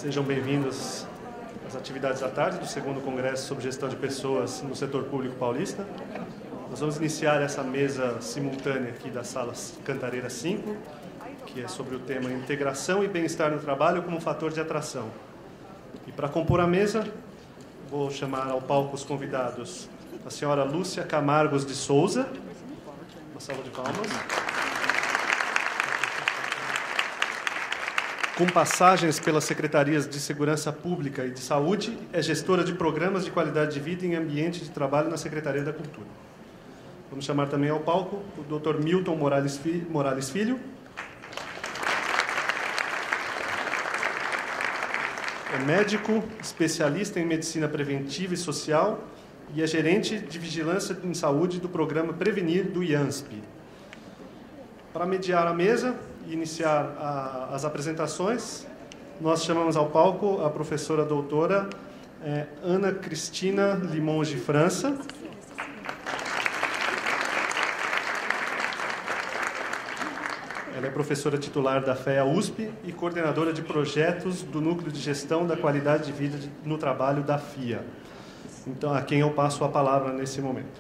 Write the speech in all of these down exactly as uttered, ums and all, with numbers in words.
Sejam bem-vindos às atividades da tarde do segundo Congresso sobre Gestão de Pessoas no Setor Público Paulista. Nós vamos iniciar essa mesa simultânea aqui da Sala Cantareira cinco, que é sobre o tema Integração e Bem-Estar no Trabalho como Fator de Atração. E para compor a mesa, vou chamar ao palco os convidados a senhora Lúcia Camargos de Souza. Uma salva de palmas. Com passagens pelas Secretarias de Segurança Pública e de Saúde, é gestora de programas de qualidade de vida em ambiente de trabalho na Secretaria da Cultura. Vamos chamar também ao palco o doutor Milton Morales Filho. É médico, especialista em medicina preventiva e social e é gerente de vigilância em saúde do programa Prevenir do I A N S P. Para mediar a mesa e iniciar a, as apresentações, nós chamamos ao palco a professora doutora eh, Ana Cristina Limonge França. Ela é professora titular da F E A U S P e coordenadora de projetos do Núcleo de Gestão da Qualidade de Vida no Trabalho da F I A. Então, a quem eu passo a palavra nesse momento.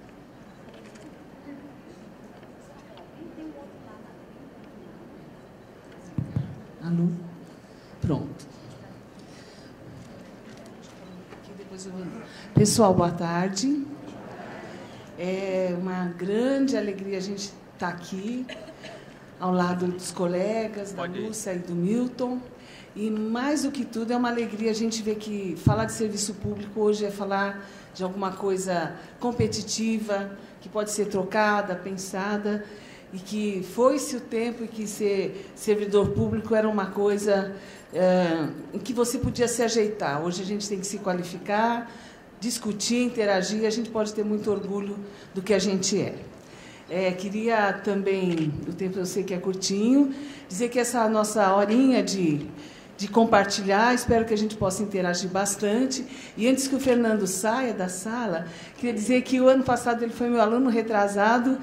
Alô? Pronto. Depois eu vou... Pessoal, boa tarde. É uma grande alegria a gente estar aqui, ao lado dos colegas, da Lúcia e do Milton. E, mais do que tudo, é uma alegria a gente ver que falar de serviço público hoje é falar de alguma coisa competitiva, que pode ser trocada, pensada, e que foi-se o tempo em que ser servidor público era uma coisa é, em que você podia se ajeitar. Hoje a gente tem que se qualificar, discutir, interagir, a gente pode ter muito orgulho do que a gente é. É, queria também, o tempo eu sei que é curtinho, dizer que essa nossa horinha de, de compartilhar, espero que a gente possa interagir bastante. E antes que o Fernando saia da sala, queria dizer que o ano passado ele foi meu aluno retrasado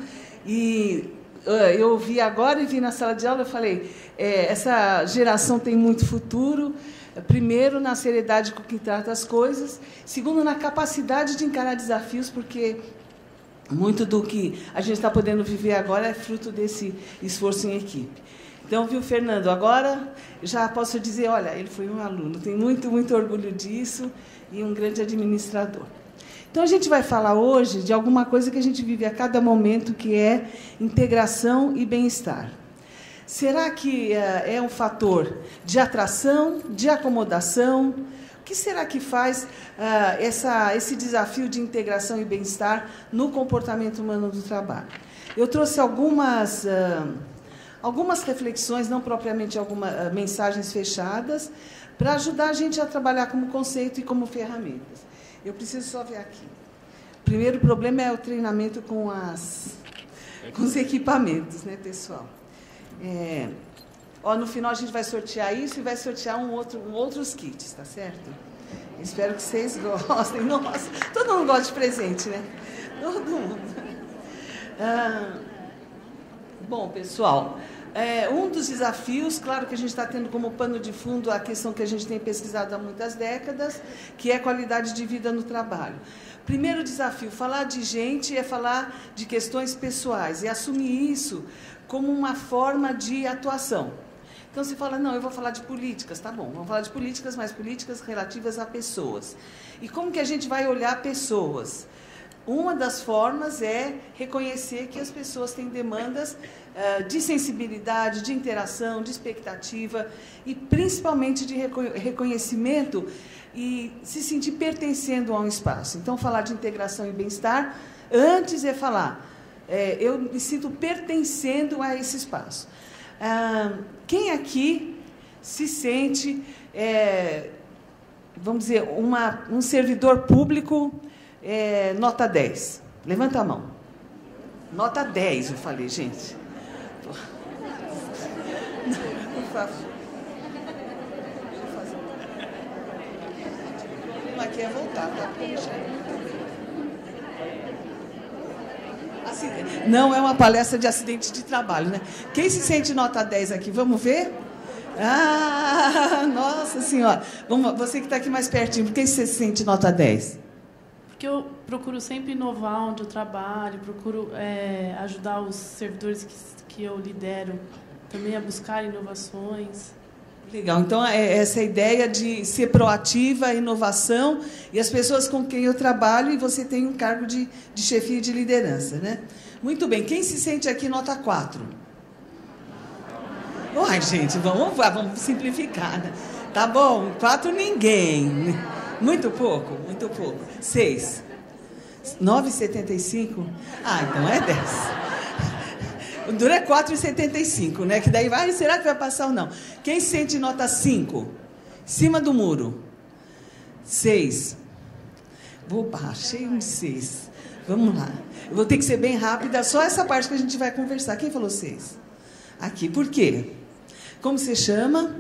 e eu vi agora e vi na sala de aula, eu falei, é, essa geração tem muito futuro, primeiro, na seriedade com que trata as coisas, segundo, na capacidade de encarar desafios, porque muito do que a gente está podendo viver agora é fruto desse esforço em equipe. Então, viu, Fernando, agora já posso dizer, olha, ele foi um aluno, tenho muito, muito orgulho disso e um grande administrador. Então, a gente vai falar hoje de alguma coisa que a gente vive a cada momento, que é integração e bem-estar. Será que é, é um fator de atração, de acomodação? O que será que faz uh, essa, esse desafio de integração e bem-estar no comportamento humano do trabalho? Eu trouxe algumas, uh, algumas reflexões, não propriamente algumas uh, mensagens fechadas, para ajudar a gente a trabalhar como conceito e como ferramentas. Eu preciso só ver aqui. O primeiro problema é o treinamento com, as, com os equipamentos, né, pessoal? É, ó, no final a gente vai sortear isso e vai sortear um outro, um outros kits, tá certo? Espero que vocês gostem. Nossa, todo mundo gosta de presente, né? Todo mundo. Ah, bom, pessoal, é, um dos desafios, claro que a gente está tendo como pano de fundo a questão que a gente tem pesquisado há muitas décadas, que é a qualidade de vida no trabalho. Primeiro desafio, falar de gente é falar de questões pessoais e assumir isso como uma forma de atuação. Então, você fala, não, eu vou falar de políticas, tá bom, vamos falar de políticas, mas políticas relativas a pessoas. E como que a gente vai olhar pessoas? Uma das formas é reconhecer que as pessoas têm demandas uh, de sensibilidade, de interação, de expectativa e, principalmente, de reco- reconhecimento e se sentir pertencendo a um espaço. Então, falar de integração e bem-estar, antes é falar, é, eu me sinto pertencendo a esse espaço. Ah, quem aqui se sente, é, vamos dizer, uma, um servidor público é, nota dez? Levanta a mão. Nota dez, eu falei, gente. Por favor. O problema aqui é voltar, tá? Não é uma palestra de acidente de trabalho, né? Quem se sente nota dez aqui? Vamos ver? Ah, nossa senhora. Vamos, você que está aqui mais pertinho, por que você se sente nota dez? Porque eu procuro sempre inovar onde eu trabalho, procuro é, ajudar os servidores que, que eu lidero também a buscar inovações. Legal. Então, é essa ideia de ser proativa, inovação, e as pessoas com quem eu trabalho, e você tem um cargo de, de chefia e de liderança, né? Muito bem. Quem se sente aqui nota quatro? Ai, gente, vamos, vamos simplificar, né? Tá bom, quatro ninguém. Muito pouco, muito pouco. Seis. nove vírgula setenta e cinco? Ah, então é dez. O duro é quatro vírgula setenta e cinco, né? Que daí vai, será que vai passar ou não? Quem sente nota cinco? Cima do muro. seis. Opa, achei um seis. Vamos lá. Eu vou ter que ser bem rápida, só essa parte que a gente vai conversar. Quem falou seis? Aqui, por quê? Como você chama?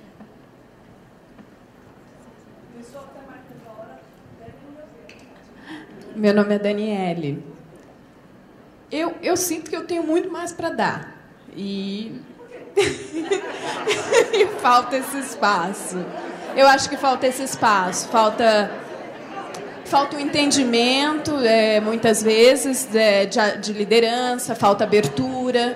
Meu nome é Daniele. Eu, eu sinto que eu tenho muito mais para dar. E... e falta esse espaço. Eu acho que falta esse espaço. Falta, falta o entendimento, é, muitas vezes, é, de, de liderança, falta abertura.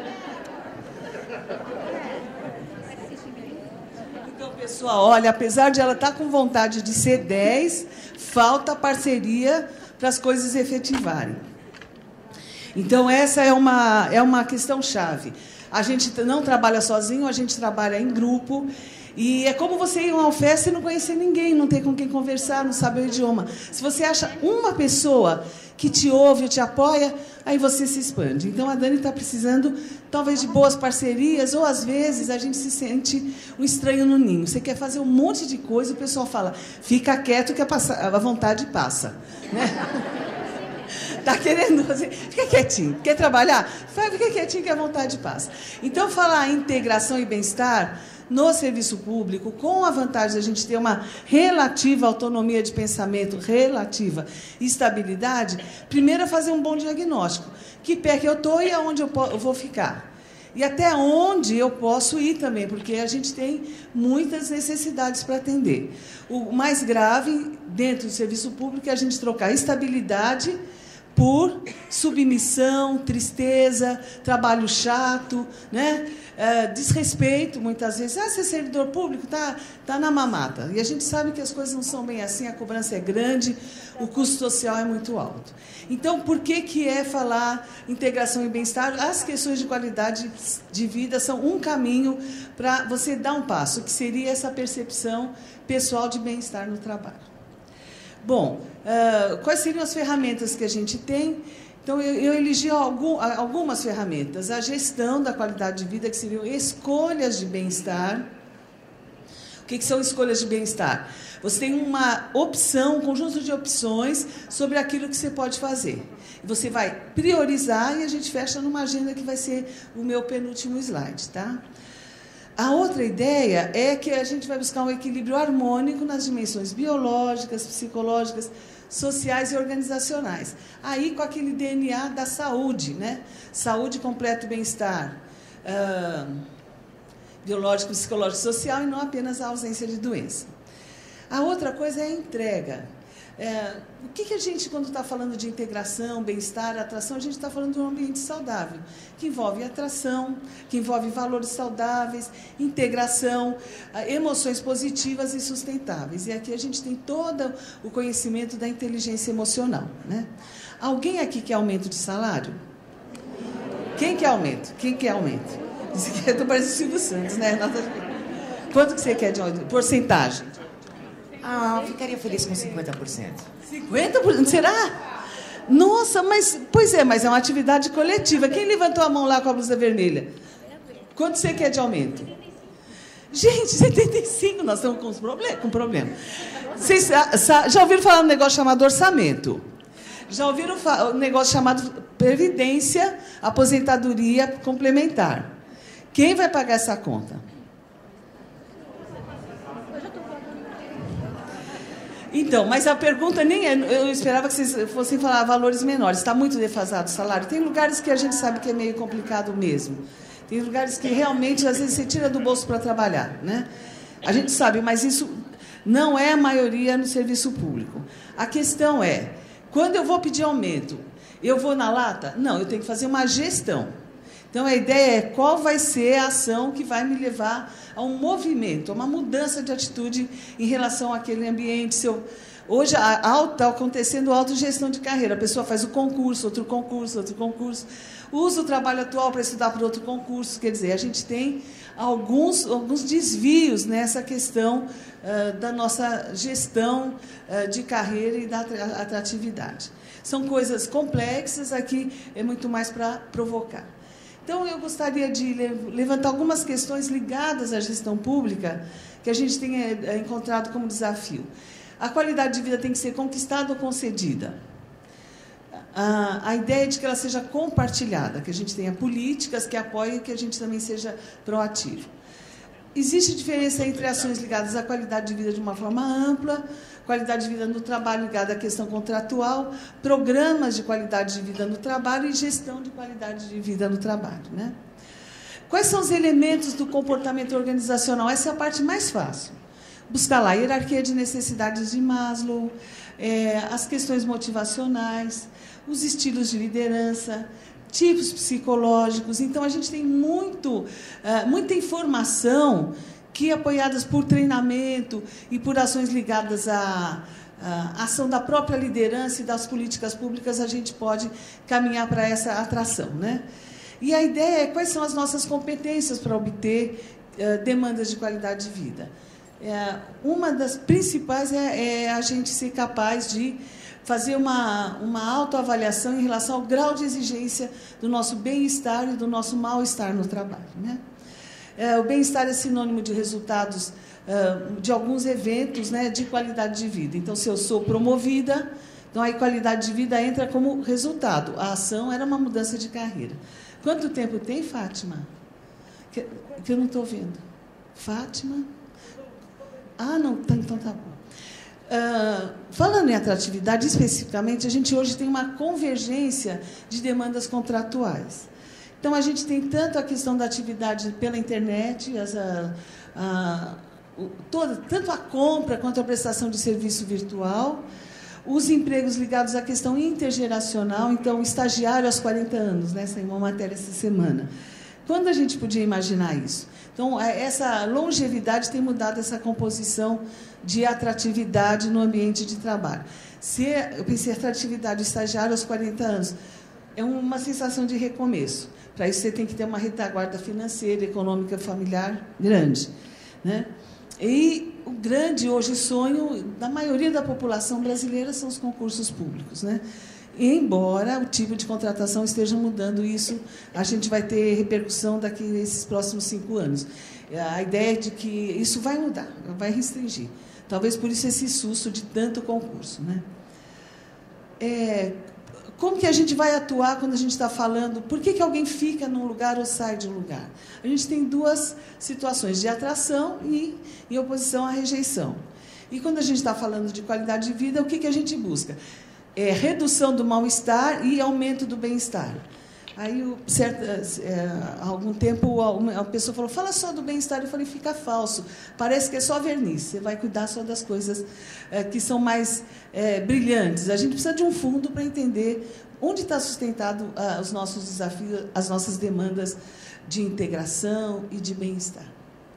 Então, pessoal, olha, apesar de ela estar com vontade de ser dez, falta parceria para as coisas efetivarem. Então, essa é uma, é uma questão chave. A gente não trabalha sozinho, a gente trabalha em grupo. E é como você ir a uma festa e não conhecer ninguém, não ter com quem conversar, não saber o idioma. Se você acha uma pessoa que te ouve, te apoia, aí você se expande. Então, a Dani está precisando, talvez, de boas parcerias, ou, às vezes, a gente se sente um estranho no ninho. Você quer fazer um monte de coisa, o pessoal fala, fica quieto que a vontade passa. Né? Está querendo fazer, fica quietinho. Quer trabalhar? Fica quietinho que a vontade passa. Então, falar em integração e bem-estar no serviço público, com a vantagem de a gente ter uma relativa autonomia de pensamento, relativa estabilidade, primeiro é fazer um bom diagnóstico. Que pé que eu estou e aonde eu vou ficar. E até onde eu posso ir também, porque a gente tem muitas necessidades para atender. O mais grave, dentro do serviço público, é a gente trocar estabilidade por submissão, tristeza, trabalho chato, né? É, desrespeito, muitas vezes. Ah, ser servidor público está tá na mamata. E a gente sabe que as coisas não são bem assim, a cobrança é grande, o custo social é muito alto. Então, por que, que é falar integração e bem-estar? As questões de qualidade de vida são um caminho para você dar um passo, que seria essa percepção pessoal de bem-estar no trabalho. Bom, uh, quais seriam as ferramentas que a gente tem? Então, eu, eu elegi algum, algumas ferramentas. A gestão da qualidade de vida, que seriam escolhas de bem-estar. O que, que são escolhas de bem-estar? Você tem uma opção, um conjunto de opções sobre aquilo que você pode fazer. Você vai priorizar e a gente fecha numa agenda que vai ser o meu penúltimo slide, tá? A outra ideia é que a gente vai buscar um equilíbrio harmônico nas dimensões biológicas, psicológicas, sociais e organizacionais. Aí, com aquele D N A da saúde, né? Saúde, completo bem-estar, uh, biológico, psicológico, social, e não apenas a ausência de doença. A outra coisa é a entrega. É, o que, que a gente, quando está falando de integração, bem-estar, atração, a gente está falando de um ambiente saudável, que envolve atração, que envolve valores saudáveis, integração, emoções positivas e sustentáveis. E aqui a gente tem todo o conhecimento da inteligência emocional, né? Alguém aqui quer aumento de salário? Quem quer aumento? Quem quer aumento? Estou parecendo o Silvio Santos, né? Quanto que você quer de aumento? Porcentagem? Ah, eu ficaria feliz com cinquenta por cento. cinquenta por cento? Será? Nossa, mas... Pois é, mas é uma atividade coletiva. Quem levantou a mão lá com a blusa vermelha? Quanto você quer de aumento? Gente, setenta e cinco, nós estamos com, problem com problema. Vocês já ouviram falar um negócio chamado orçamento? Já ouviram um negócio chamado previdência, aposentadoria complementar? Quem vai pagar essa conta? Então, mas a pergunta nem é... Eu esperava que vocês fossem falar valores menores. Está muito defasado o salário. Tem lugares que a gente sabe que é meio complicado mesmo. Tem lugares que realmente, às vezes, você tira do bolso para trabalhar, né? A gente sabe, mas isso não é a maioria no serviço público. A questão é, quando eu vou pedir aumento, eu vou na lata? Não, eu tenho que fazer uma gestão. Então, a ideia é qual vai ser a ação que vai me levar a um movimento, a uma mudança de atitude em relação àquele ambiente. Se eu, hoje está acontecendo autogestão de carreira. A pessoa faz o concurso, outro concurso, outro concurso. Usa o trabalho atual para estudar para outro concurso. Quer dizer, a gente tem alguns, alguns desvios nessa questão uh, da nossa gestão uh, de carreira e da atratividade. São coisas complexas, aqui é muito mais para provocar. Então, eu gostaria de levantar algumas questões ligadas à gestão pública que a gente tem encontrado como desafio. A qualidade de vida tem que ser conquistada ou concedida. A, a ideia é de que ela seja compartilhada, que a gente tenha políticas que apoiem e que a gente também seja proativo. Existe diferença entre ações ligadas à qualidade de vida de uma forma ampla, qualidade de vida no trabalho ligada à questão contratual, programas de qualidade de vida no trabalho e gestão de qualidade de vida no trabalho, né? Quais são os elementos do comportamento organizacional? Essa é a parte mais fácil. Buscar lá a hierarquia de necessidades de Maslow, é, as questões motivacionais, os estilos de liderança, tipos psicológicos. Então, a gente tem muito, uh, muita informação que, apoiadas por treinamento e por ações ligadas à, à ação da própria liderança e das políticas públicas, a gente pode caminhar para essa atração, né? E a ideia é quais são as nossas competências para obter uh, demandas de qualidade de vida. É, uma das principais é, é a gente ser capaz de fazer uma, uma autoavaliação em relação ao grau de exigência do nosso bem-estar e do nosso mal-estar no trabalho, né? É, o bem-estar é sinônimo de resultados uh, de alguns eventos, né, de qualidade de vida. Então, se eu sou promovida, então a qualidade de vida entra como resultado. A ação era uma mudança de carreira. Quanto tempo tem, Fátima? Que, que eu não estou vendo. Fátima? Ah, não, então tá bom. Uh, falando em atratividade, especificamente, a gente hoje tem uma convergência de demandas contratuais. Então, a gente tem tanto a questão da atividade pela internet, as, a, a, o, toda, tanto a compra quanto a prestação de serviço virtual, os empregos ligados à questão intergeracional, então, estagiário aos quarenta anos, né? Saiu uma matéria essa semana. Quando a gente podia imaginar isso? Então, essa longevidade tem mudado essa composição de atratividade no ambiente de trabalho. Se eu pensei atratividade estagiário aos quarenta anos, é uma sensação de recomeço. Para isso, você tem que ter uma retaguarda financeira, econômica, familiar grande, né? E o grande, hoje, sonho da maioria da população brasileira são os concursos públicos, né? Embora o tipo de contratação esteja mudando isso, a gente vai ter repercussão daqui nesses próximos cinco anos. A ideia é de que isso vai mudar, vai restringir. Talvez por isso esse susto de tanto concurso, né? É, como que a gente vai atuar quando a gente está falando? Por que que alguém fica num lugar ou sai de um lugar? A gente tem duas situações, de atração e em oposição à rejeição. E quando a gente está falando de qualidade de vida, o que que a gente busca? É redução do mal-estar e aumento do bem-estar. Aí, certo, é, há algum tempo, a pessoa falou, fala só do bem-estar. Eu falei, fica falso. Parece que é só verniz. Você vai cuidar só das coisas é, que são mais é, brilhantes. A gente precisa de um fundo para entender onde está sustentado ah, os nossos desafios, as nossas demandas de integração e de bem-estar.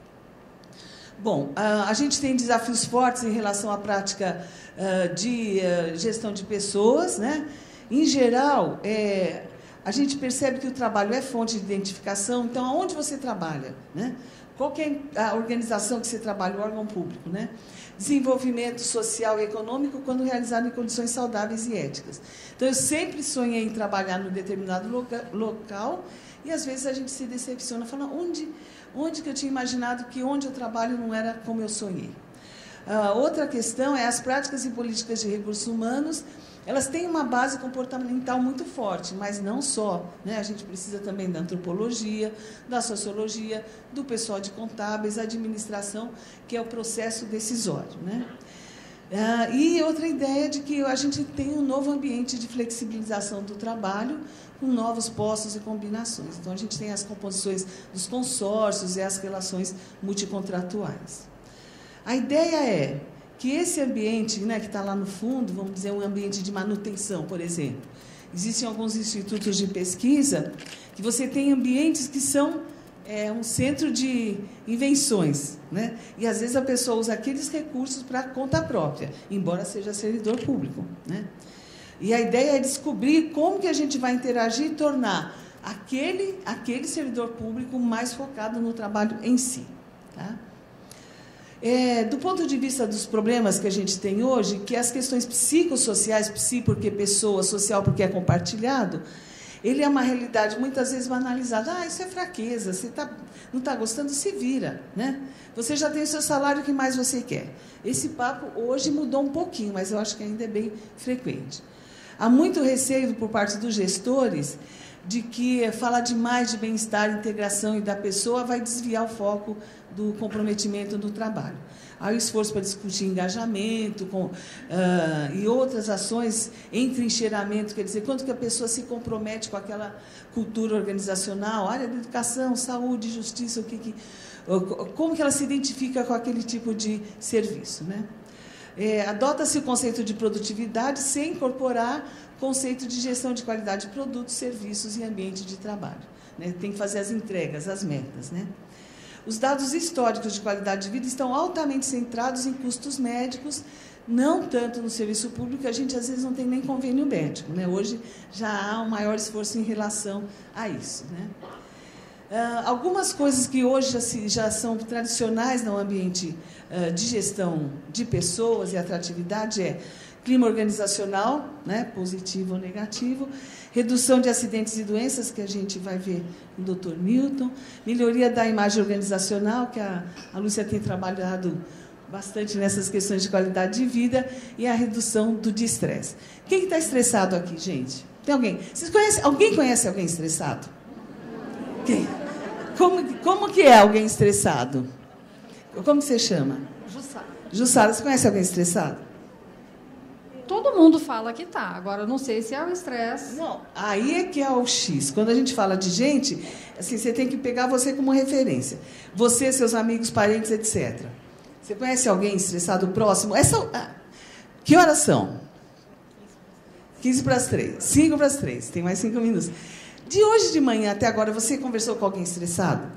Bom, a, a gente tem desafios fortes em relação à prática uh, de uh, gestão de pessoas, né? Em geral, é, a gente percebe que o trabalho é fonte de identificação. Então, aonde você trabalha, né? Qual que é a organização que você trabalha, o órgão público, né? Desenvolvimento social e econômico quando realizado em condições saudáveis e éticas. Então, eu sempre sonhei em trabalhar num determinado loca, local e, às vezes, a gente se decepciona, fala, onde... Onde que eu tinha imaginado que onde eu trabalho não era como eu sonhei. Uh, outra questão é as práticas e políticas de recursos humanos. Elas têm uma base comportamental muito forte, mas não só, né? A gente precisa também da antropologia, da sociologia, do pessoal de contábeis, administração, que é o processo decisório, né? Ah, e outra ideia de que a gente tem um novo ambiente de flexibilização do trabalho, com novos postos e combinações. Então, a gente tem as composições dos consórcios e as relações multicontratuais. A ideia é que esse ambiente, né, que está lá no fundo, vamos dizer, um ambiente de manutenção, por exemplo. Existem alguns institutos de pesquisa que você tem ambientes que são é, um centro de invenções, né? E, às vezes, a pessoa usa aqueles recursos para conta própria, embora seja servidor público, né? E a ideia é descobrir como que a gente vai interagir e tornar aquele, aquele servidor público mais focado no trabalho em si. Tá? É, do ponto de vista dos problemas que a gente tem hoje, que as questões psicossociais, psi porque pessoa, social porque é compartilhado, ele é uma realidade muitas vezes banalizada. Ah, isso é fraqueza, você tá, não está gostando, se vira. Né? Você já tem o seu salário, o que mais você quer? Esse papo hoje mudou um pouquinho, mas eu acho que ainda é bem frequente. Há muito receio por parte dos gestores de que falar demais de bem-estar, integração e da pessoa vai desviar o foco do comprometimento do trabalho. Há o esforço para discutir engajamento com, uh, e outras ações em trincheiramento, quer dizer, quanto que a pessoa se compromete com aquela cultura organizacional, área da educação, saúde, justiça, o que que, como que ela se identifica com aquele tipo de serviço, né? É, adota-se o conceito de produtividade sem incorporar conceito de gestão de qualidade de produtos, serviços e ambiente de trabalho. Né? Tem que fazer as entregas, as metas. Né? Os dados históricos de qualidade de vida estão altamente centrados em custos médicos, não tanto no serviço público, a gente às vezes não tem nem convênio médico. Né? Hoje já há um maior esforço em relação a isso. Né? Uh, algumas coisas que hoje já, se, já são tradicionais no ambiente uh, de gestão de pessoas e atratividade é clima organizacional, né, positivo ou negativo, redução de acidentes e doenças, que a gente vai ver com o doutor Milton, melhoria da imagem organizacional, que a, a Lúcia tem trabalhado bastante nessas questões de qualidade de vida, e a redução do de estresse. Quem está estressado aqui, gente? Tem alguém? Vocês conhecem, alguém conhece alguém estressado? Quem? Como, como que é alguém estressado? Como que você chama? Jussara. Jussara, você conhece alguém estressado? Todo mundo fala que tá. Agora, eu não sei se é o estresse. Não, aí é que é o X. Quando a gente fala de gente, assim, você tem que pegar você como referência. Você, seus amigos, parentes, etcétera. Você conhece alguém estressado próximo? Essa, ah, que horas são? quinze para as três. cinco para as três. Tem mais cinco minutos. De hoje de manhã até agora, você conversou com alguém estressado?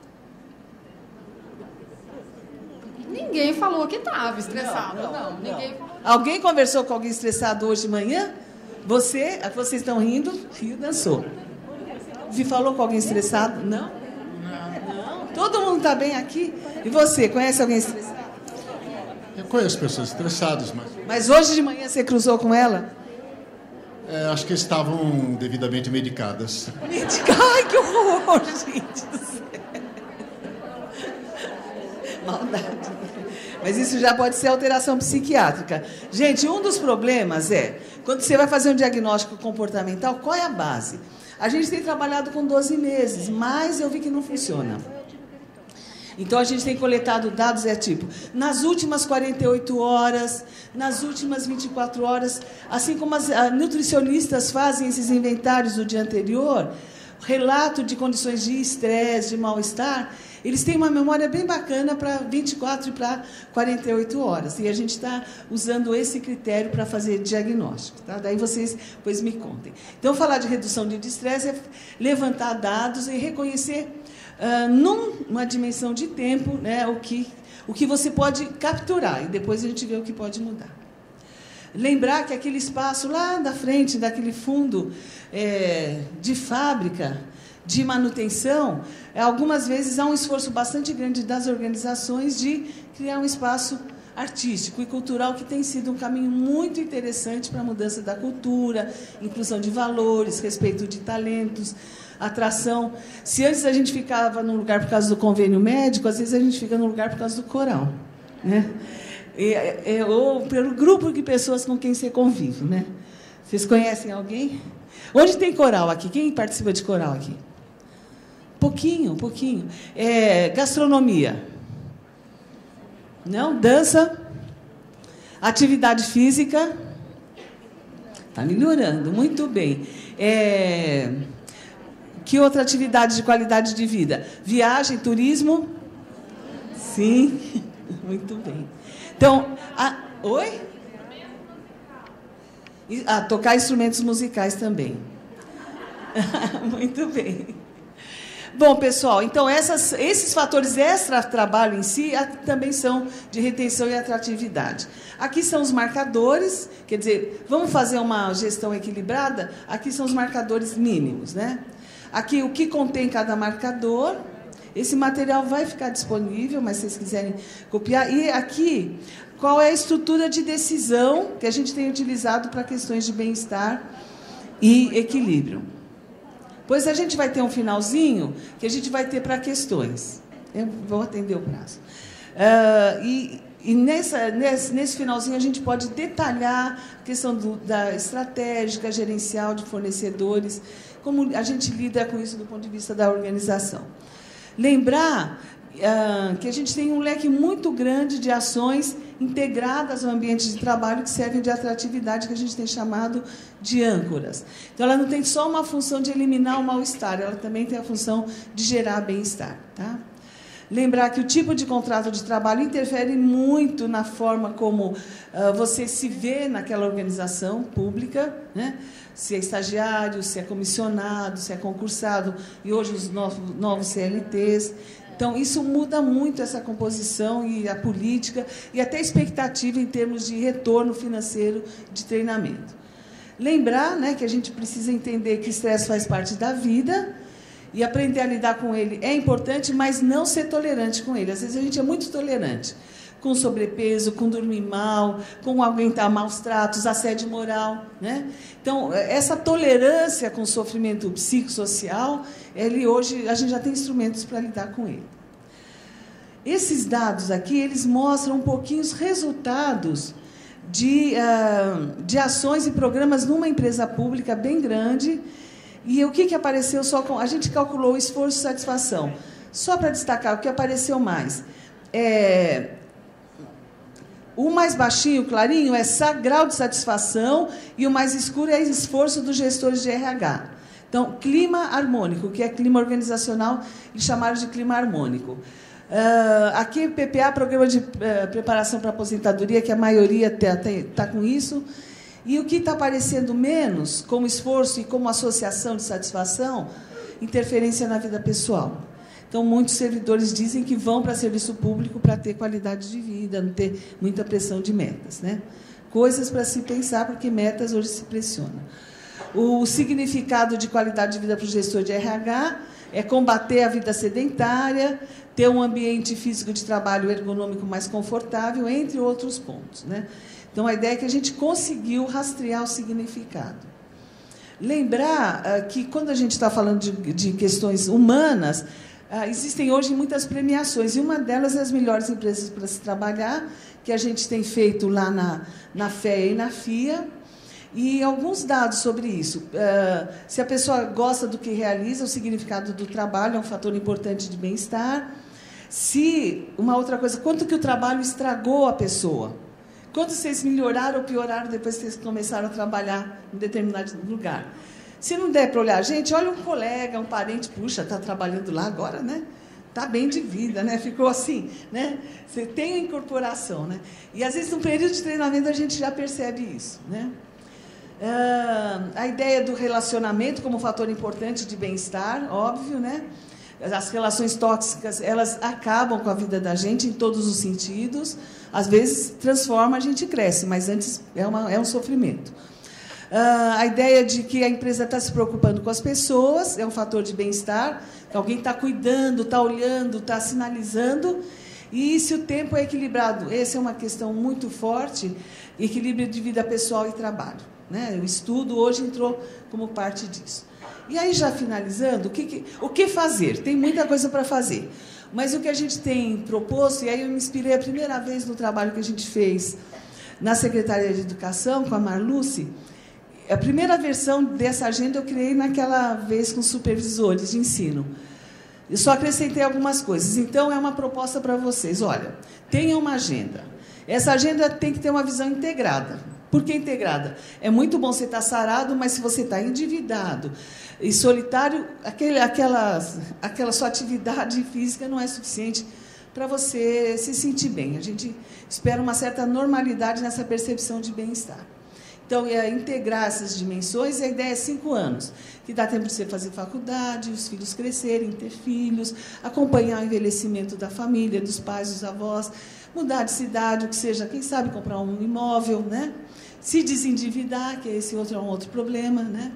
Ninguém falou que estava estressado. Não, não, não, ninguém não. falou. Alguém conversou com alguém estressado hoje de manhã? Você, vocês estão rindo, Rio dançou. Falou com alguém estressado? Não? Não. Todo mundo está bem aqui? E você, conhece alguém estressado? Eu conheço pessoas estressadas, mas... Mas hoje de manhã você cruzou com ela? É, acho que estavam devidamente medicadas. Medicadas? Ai, que horror, gente do céu. Maldade. Mas isso já pode ser alteração psiquiátrica. Gente, um dos problemas é, quando você vai fazer um diagnóstico comportamental, qual é a base? A gente tem trabalhado com doze meses, mas eu vi que não funciona. Então, a gente tem coletado dados, é tipo, nas últimas quarenta e oito horas, nas últimas vinte e quatro horas, assim como as a, nutricionistas fazem esses inventários do dia anterior, relato de condições de estresse, de mal-estar, eles têm uma memória bem bacana para vinte e quatro e para quarenta e oito horas. E a gente está usando esse critério para fazer diagnóstico. Tá? Daí vocês depois me contem. Então, falar de redução de estresse é levantar dados e reconhecer, uh, numa dimensão de tempo, né, o, que, o que você pode capturar. E depois a gente vê o que pode mudar. Lembrar que aquele espaço lá da frente, daquele fundo é, de fábrica, de manutenção, algumas vezes há um esforço bastante grande das organizações de criar um espaço artístico e cultural que tem sido um caminho muito interessante para a mudança da cultura, inclusão de valores, respeito de talentos, atração. Se antes a gente ficava num lugar por causa do convênio médico, às vezes a gente fica num lugar por causa do coral, né? E, é, ou pelo grupo de pessoas com quem você convive, né? Vocês conhecem alguém? Onde tem coral aqui? Quem participa de coral aqui? Pouquinho, pouquinho. É, gastronomia. Não? Dança? Atividade física. Está melhorando, muito bem. É, que outra atividade de qualidade de vida? Viagem, turismo? Sim, muito bem. Então, a, oi? Ah, tocar instrumentos musicais também. Muito bem. Bom, pessoal, então essas, esses fatores extra-trabalho em si a, também são de retenção e atratividade. Aqui são os marcadores, quer dizer, vamos fazer uma gestão equilibrada? Aqui são os marcadores mínimos, né? Aqui o que contém cada marcador. Esse material vai ficar disponível, mas se vocês quiserem copiar. E aqui, qual é a estrutura de decisão que a gente tem utilizado para questões de bem-estar e equilíbrio. Pois a gente vai ter um finalzinho que a gente vai ter para questões. Eu vou atender o prazo. Uh, e e nessa, nesse, nesse finalzinho a gente pode detalhar a questão do, da estratégica, gerencial de fornecedores, como a gente lida com isso do ponto de vista da organização. Lembrar uh, que a gente tem um leque muito grande de ações integradas ao ambiente de trabalho que servem de atratividade, que a gente tem chamado de âncoras. Então, ela não tem só uma função de eliminar o mal-estar, ela também tem a função de gerar bem-estar. Tá? Lembrar que o tipo de contrato de trabalho interfere muito na forma como uh, você se vê naquela organização pública, né? Se é estagiário, se é comissionado, se é concursado, e hoje os novos, novos C L Ts. Então, isso muda muito essa composição e a política e até a expectativa em termos de retorno financeiro de treinamento. Lembrar, né, que a gente precisa entender que estresse faz parte da vida e aprender a lidar com ele é importante, mas não ser tolerante com ele. Às vezes a gente é muito tolerante com sobrepeso, com dormir mal, com aguentar maus tratos, assédio moral, né? Então, essa tolerância com o sofrimento psicossocial, ele hoje a gente já tem instrumentos para lidar com ele. Esses dados aqui, eles mostram um pouquinho os resultados de, uh, de ações e programas numa empresa pública bem grande. E o que, que apareceu só com... A gente calculou o esforço e satisfação. Só para destacar o que apareceu mais. É, o mais baixinho, clarinho, é grau de satisfação e o mais escuro é esforço dos gestores de R H. Então, clima harmônico, que é clima organizacional, eles chamaram de clima harmônico. Uh, aqui, P P A, Programa de uh, Preparação para a Aposentadoria, que a maioria está tá com isso. E o que está aparecendo menos, como esforço e como associação de satisfação, interferência na vida pessoal. Então, muitos servidores dizem que vão para serviço público para ter qualidade de vida, não ter muita pressão de metas, né? Coisas para se pensar, porque metas hoje se pressionam. O significado de qualidade de vida para o gestor de R H é combater a vida sedentária, ter um ambiente físico de trabalho ergonômico mais confortável, entre outros pontos, né? Então, a ideia é que a gente conseguiu rastrear o significado. Lembrar uh, que, quando a gente está falando de, de questões humanas, uh, existem hoje muitas premiações, e uma delas é as melhores empresas para se trabalhar, que a gente tem feito lá na, na F E A e na F I A, e alguns dados sobre isso. Uh, se a pessoa gosta do que realiza, o significado do trabalho é um fator importante de bem-estar. Se, uma outra coisa, quanto que o trabalho estragou a pessoa? Quanto vocês melhoraram ou pioraram depois que vocês começaram a trabalhar em determinado lugar? Se não der para olhar, gente, olha um colega, um parente, puxa, está trabalhando lá agora, né? Está bem de vida, né? Ficou assim, né? Você tem a incorporação, né? E, às vezes, no período de treinamento, a gente já percebe isso, né? Ah, a ideia do relacionamento como fator importante de bem-estar, óbvio, né? As relações tóxicas, elas acabam com a vida da gente em todos os sentidos. Às vezes, transforma, a gente cresce, mas antes é, uma, é um sofrimento. Uh, a ideia de que a empresa está se preocupando com as pessoas é um fator de bem-estar, que alguém está cuidando, está olhando, está sinalizando. E se o tempo é equilibrado, essa é uma questão muito forte, equilíbrio de vida pessoal e trabalho, né? O estudo hoje entrou como parte disso. E aí, já finalizando, o que, que, o que fazer? Tem muita coisa para fazer. Mas o que a gente tem proposto, e aí eu me inspirei a primeira vez no trabalho que a gente fez na Secretaria de Educação, com a Marluce, a primeira versão dessa agenda eu criei naquela vez com supervisores de ensino. Eu só acrescentei algumas coisas. Então, é uma proposta para vocês. Olha, tenham uma agenda. Essa agenda tem que ter uma visão integrada. Por que integrada? É muito bom você estar sarado, mas se você está endividado e solitário, aquele, aquela, aquela sua atividade física não é suficiente para você se sentir bem. A gente espera uma certa normalidade nessa percepção de bem-estar. Então, é integrar essas dimensões, e a ideia é cinco anos, que dá tempo de você fazer faculdade, os filhos crescerem, ter filhos, acompanhar o envelhecimento da família, dos pais, dos avós, mudar de cidade, o que seja, quem sabe comprar um imóvel, né? Se desendividar, que esse outro é um outro problema, né?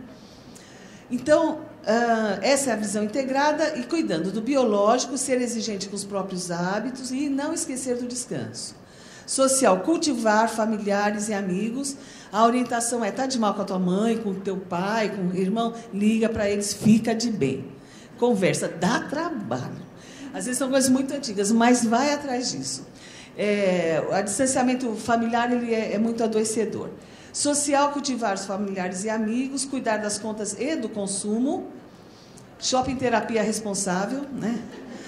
Então, essa é a visão integrada, e cuidando do biológico, ser exigente com os próprios hábitos e não esquecer do descanso. Social, cultivar familiares e amigos. A orientação é: tá de mal com a tua mãe, com o teu pai, com o irmão, liga para eles, fica de bem. Conversa, dá trabalho. Às vezes são coisas muito antigas, mas vai atrás disso. É, o distanciamento familiar ele é, é muito adoecedor. Social, cultivar os familiares e amigos, cuidar das contas e do consumo. Shopping terapia responsável, né?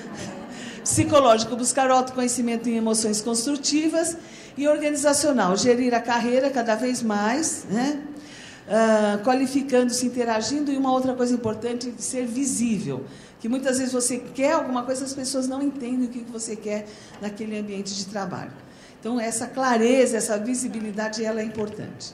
Psicológico, buscar autoconhecimento em emoções construtivas. E organizacional, gerir a carreira cada vez mais, né? uh, qualificando-se, interagindo. E uma outra coisa importante, ser visível. Que muitas vezes você quer alguma coisa, as pessoas não entendem o que você quer naquele ambiente de trabalho. Então, essa clareza, essa visibilidade, ela é importante.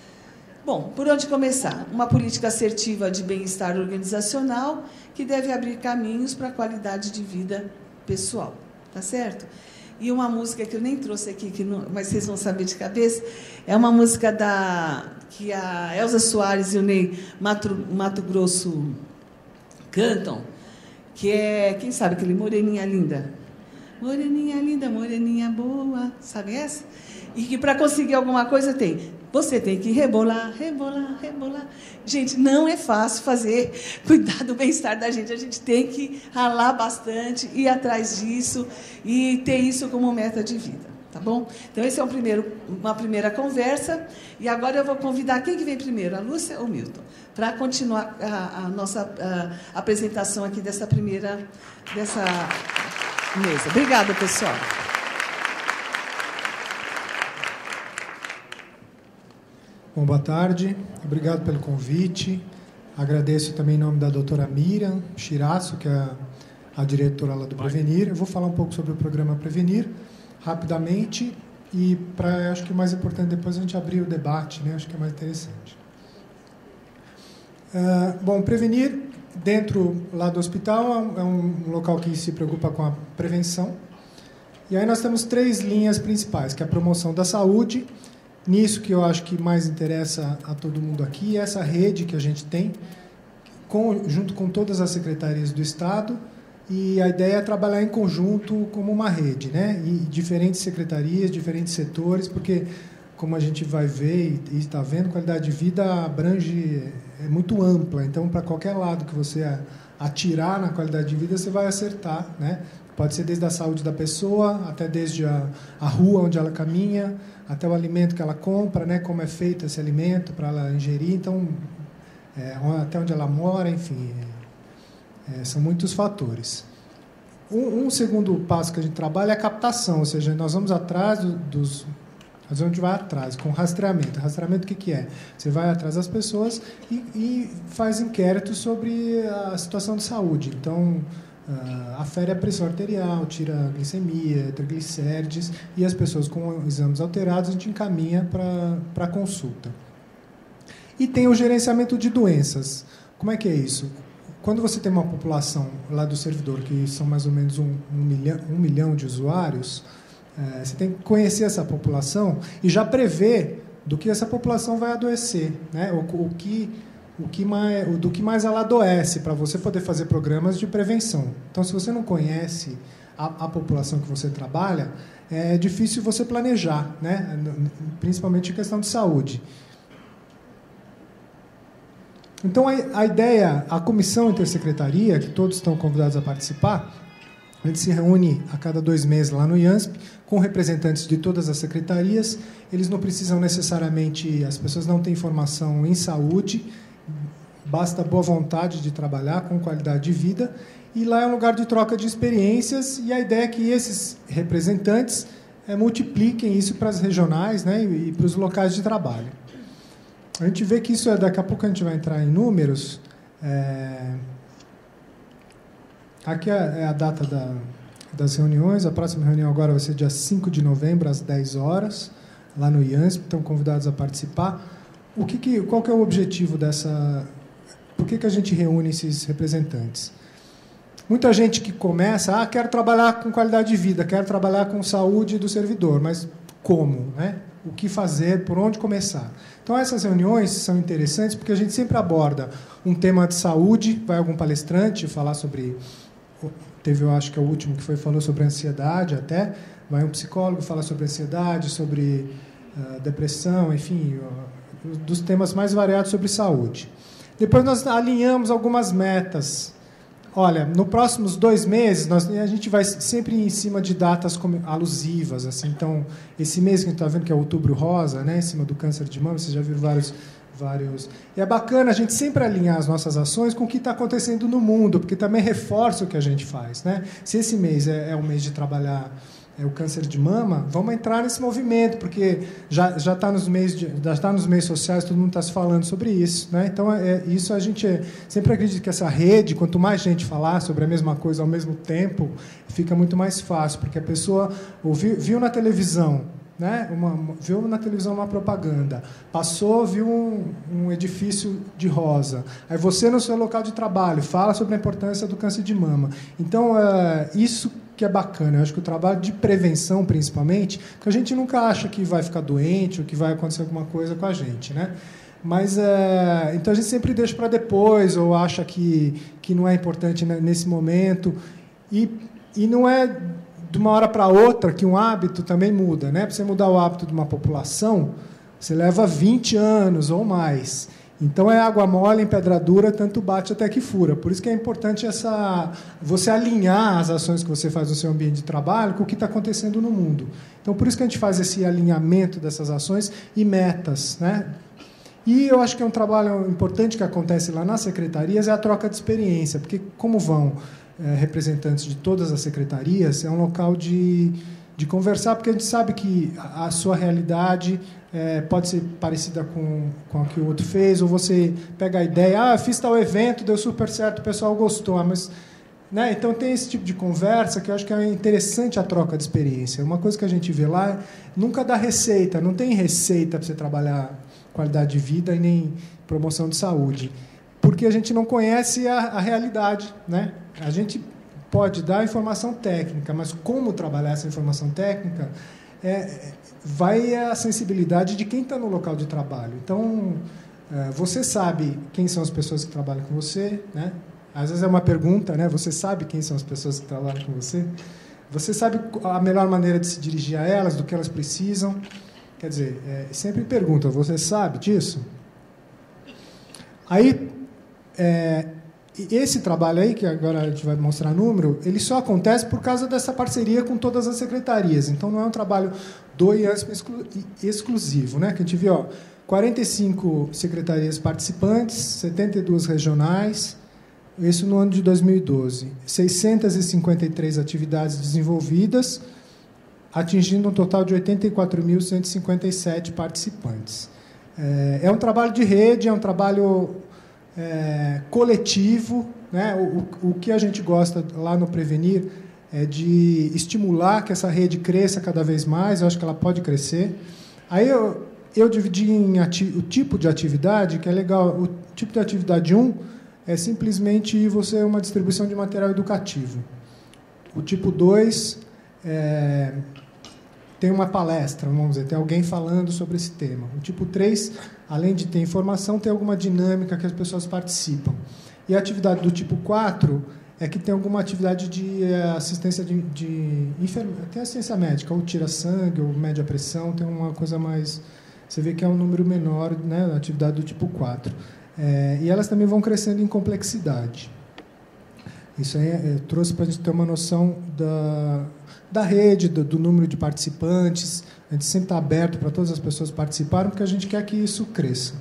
Bom, por onde começar? Uma política assertiva de bem-estar organizacional que deve abrir caminhos para a qualidade de vida pessoal. Tá certo? E uma música que eu nem trouxe aqui, que não, mas vocês vão saber de cabeça, é uma música da, que a Elza Soares e o Ney Mato, Mato Grosso cantam, que é, quem sabe, aquele Moreninha Linda. Moreninha linda, moreninha boa, sabe essa? E que para conseguir alguma coisa tem, você tem que rebolar, rebolar, rebolar. Gente, não é fácil fazer, cuidar do bem-estar da gente. A gente tem que ralar bastante, ir atrás disso e ter isso como meta de vida, tá bom? Então, esse é um primeiro, uma primeira conversa. E agora eu vou convidar, quem que vem primeiro, a Lúcia ou o Milton? Para continuar a, a nossa a, apresentação aqui dessa primeira, dessa mesa. Obrigada, pessoal. Bom, boa tarde, obrigado pelo convite. Agradeço também em nome da doutora Miriam Shirasso, que é a, a diretora lá do Prevenir. Eu vou falar um pouco sobre o programa Prevenir, rapidamente, e para, acho que o mais importante, depois a gente abrir o debate, né? Acho que é mais interessante. Uh, bom, Prevenir, dentro lá do hospital, é um local que se preocupa com a prevenção. E aí nós temos três linhas principais, que é a promoção da saúde. Nisso que eu acho que mais interessa a todo mundo aqui, essa rede que a gente tem, com, junto com todas as secretarias do Estado, e a ideia é trabalhar em conjunto como uma rede, né? E diferentes secretarias, diferentes setores, porque, como a gente vai ver e está vendo, qualidade de vida abrange, é muito ampla. Então, para qualquer lado que você atirar na qualidade de vida, você vai acertar, né? Pode ser desde a saúde da pessoa, até desde a, a rua onde ela caminha, até o alimento que ela compra, né, como é feito esse alimento para ela ingerir, então, é, até onde ela mora, enfim, é, são muitos fatores. Um, um segundo passo que a gente trabalha é a captação, ou seja, nós vamos atrás do, dos... Nós vamos vai atrás, com rastreamento. Rastreamento, o que, que é? Você vai atrás das pessoas e, e faz inquéritos sobre a situação de saúde. Então, Uh, afere a pressão arterial, tira a glicemia, triglicérides, e as pessoas com exames alterados a gente encaminha para a consulta. E tem o gerenciamento de doenças. Como é que é isso? Quando você tem uma população lá do servidor, que são mais ou menos um, um, milhão, um milhão de usuários, uh, você tem que conhecer essa população e já prever do que essa população vai adoecer, né? o, o que... O que mais, do que mais ela adoece, para você poder fazer programas de prevenção. Então, se você não conhece a, a população que você trabalha, é difícil você planejar, né? Principalmente em questão de saúde. Então, a, a ideia, a comissão intersecretaria, que todos estão convidados a participar, a gente se reúne a cada dois meses lá no I A N S P, com representantes de todas as secretarias. Eles não precisam necessariamente, as pessoas não têm formação em saúde, basta boa vontade de trabalhar com qualidade de vida, e lá é um lugar de troca de experiências, e a ideia é que esses representantes é, multipliquem isso para as regionais, né, e, e para os locais de trabalho. A gente vê que isso é, daqui a pouco a gente vai entrar em números. É, aqui é, é a data da, das reuniões. A próxima reunião agora vai ser dia cinco de novembro, às dez horas, lá no I A N S P, estão convidados a participar. O que que, qual que é o objetivo dessa... Por que que a gente reúne esses representantes? Muita gente que começa, ah, quero trabalhar com qualidade de vida, quero trabalhar com saúde do servidor, mas como, né? O que fazer, por onde começar? Então, essas reuniões são interessantes porque a gente sempre aborda um tema de saúde, vai algum palestrante falar sobre... Teve, eu acho que é o último que foi, falou sobre ansiedade até, vai um psicólogo falar sobre ansiedade, sobre uh, depressão, enfim, uh, dos temas mais variados sobre saúde. Depois nós alinhamos algumas metas. Olha, nos próximos dois meses, nós, a gente vai sempre em cima de datas alusivas. Assim. Então, esse mês que a gente está vendo, que é Outubro Rosa, né, em cima do câncer de mama, vocês já viram vários... vários... E é bacana a gente sempre alinhar as nossas ações com o que está acontecendo no mundo, porque também reforça o que a gente faz. Né? Se esse mês é, é um mês de trabalhar é, o câncer de mama, vamos entrar nesse movimento, porque já já está nos meios de, já está nos meios sociais, todo mundo está se falando sobre isso. Né? Então, é, isso a gente é, sempre acredita que essa rede, quanto mais gente falar sobre a mesma coisa ao mesmo tempo, fica muito mais fácil, porque a pessoa ouviu, viu na televisão, né? Uma, uma, viu na televisão uma propaganda, passou, viu um, um edifício de rosa. Aí você, no seu local de trabalho, fala sobre a importância do câncer de mama. Então, é, isso que é bacana. Eu acho que o trabalho de prevenção, principalmente, que a gente nunca acha que vai ficar doente ou que vai acontecer alguma coisa com a gente, né? Mas, é, então, a gente sempre deixa para depois ou acha que, que não é importante nesse momento. E, e não é... de uma hora para outra, que um hábito também muda. Né? Para você mudar o hábito de uma população, você leva vinte anos ou mais. Então, é água mole em pedra dura, tanto bate até que fura. Por isso que é importante essa, você alinhar as ações que você faz no seu ambiente de trabalho com o que está acontecendo no mundo. Então, por isso que a gente faz esse alinhamento dessas ações e metas. Né? E eu acho que é um trabalho importante que acontece lá nas secretarias, é a troca de experiência, porque como vão... É, representantes de todas as secretarias, é um local de, de conversar, porque a gente sabe que a, a sua realidade é, pode ser parecida com, com a que o outro fez, ou você pega a ideia, ah, fiz tal evento, deu super certo, o pessoal gostou, mas... Né? Então, tem esse tipo de conversa que eu acho que é interessante a troca de experiência. Uma coisa que a gente vê lá, nunca dá receita, não tem receita para você trabalhar qualidade de vida e nem promoção de saúde, porque a gente não conhece a, a realidade, né? A gente pode dar informação técnica, mas como trabalhar essa informação técnica é, vai a sensibilidade de quem está no local de trabalho. Então, é, você sabe quem são as pessoas que trabalham com você, né? Às vezes é uma pergunta, né? Você sabe quem são as pessoas que trabalham com você? Você sabe a melhor maneira de se dirigir a elas, do que elas precisam? Quer dizer, é, sempre pergunta, você sabe disso? Aí... É, esse trabalho aí, que agora a gente vai mostrar número, ele só acontece por causa dessa parceria com todas as secretarias. Então, não é um trabalho do I A N S P exclu exclusivo. Né? Que a gente viu, ó, quarenta e cinco secretarias participantes, setenta e duas regionais, isso no ano de dois mil e doze. seiscentas e cinquenta e três atividades desenvolvidas, atingindo um total de oitenta e quatro mil cento e cinquenta e sete participantes. É, é um trabalho de rede, é um trabalho... É, coletivo, né? o, o, o que a gente gosta lá no Prevenir é de estimular que essa rede cresça cada vez mais, eu acho que ela pode crescer. Aí eu, eu dividi em o tipo de atividade, que é legal. O tipo de atividade um é simplesmente você uma distribuição de material educativo. O tipo dois é, tem uma palestra, vamos dizer, tem alguém falando sobre esse tema. O tipo três, além de ter informação, tem alguma dinâmica que as pessoas participam. E a atividade do tipo quatro é que tem alguma atividade de assistência de, de enfermagem, tem assistência médica, ou tira sangue, ou mede a pressão, tem uma coisa mais... Você vê que é um número menor, né, na atividade do tipo quatro. É, e elas também vão crescendo em complexidade. Isso aí eu trouxe para a gente ter uma noção da, da rede, do, do número de participantes. A gente sempre está aberto para todas as pessoas participarem, porque a gente quer que isso cresça.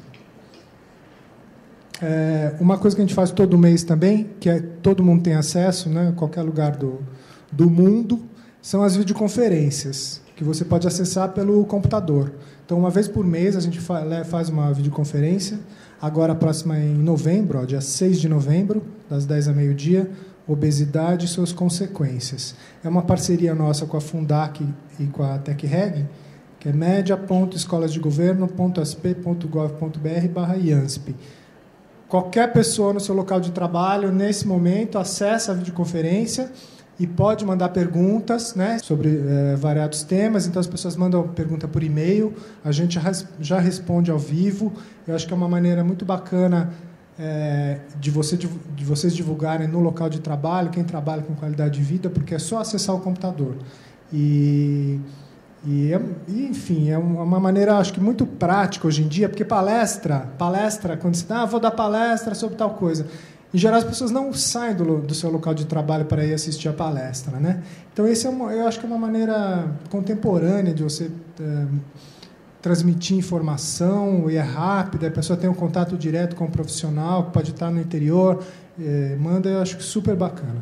É, uma coisa que a gente faz todo mês também, que é, todo mundo tem acesso, né, em qualquer lugar do, do mundo, são as videoconferências, que você pode acessar pelo computador. Então, uma vez por mês, a gente faz uma videoconferência. Agora, a próxima é em novembro, ó, dia seis de novembro, das dez a meio-dia, obesidade e suas consequências. É uma parceria nossa com a Fundac e com a TecReg, que é media ponto escolas de governo ponto s p ponto gov ponto b r barra I A N S P. Qualquer pessoa no seu local de trabalho, nesse momento, acessa a videoconferência e pode mandar perguntas, né, sobre é, variados temas. Então, as pessoas mandam pergunta por e-mail, a gente já responde ao vivo. Eu acho que é uma maneira muito bacana é, de, você, de vocês divulgarem no local de trabalho, quem trabalha com qualidade de vida, porque é só acessar o computador. E, e, e enfim, é uma maneira, acho que, muito prática hoje em dia, porque palestra, palestra quando você ah, vou dar palestra sobre tal coisa... Em geral, as pessoas não saem do, do seu local de trabalho para ir assistir a palestra, né? Então, esse é uma, eu acho que é uma maneira contemporânea de você é, transmitir informação, e é rápida, a pessoa tem um contato direto com o profissional, que pode estar no interior, é, manda, eu acho que super bacana.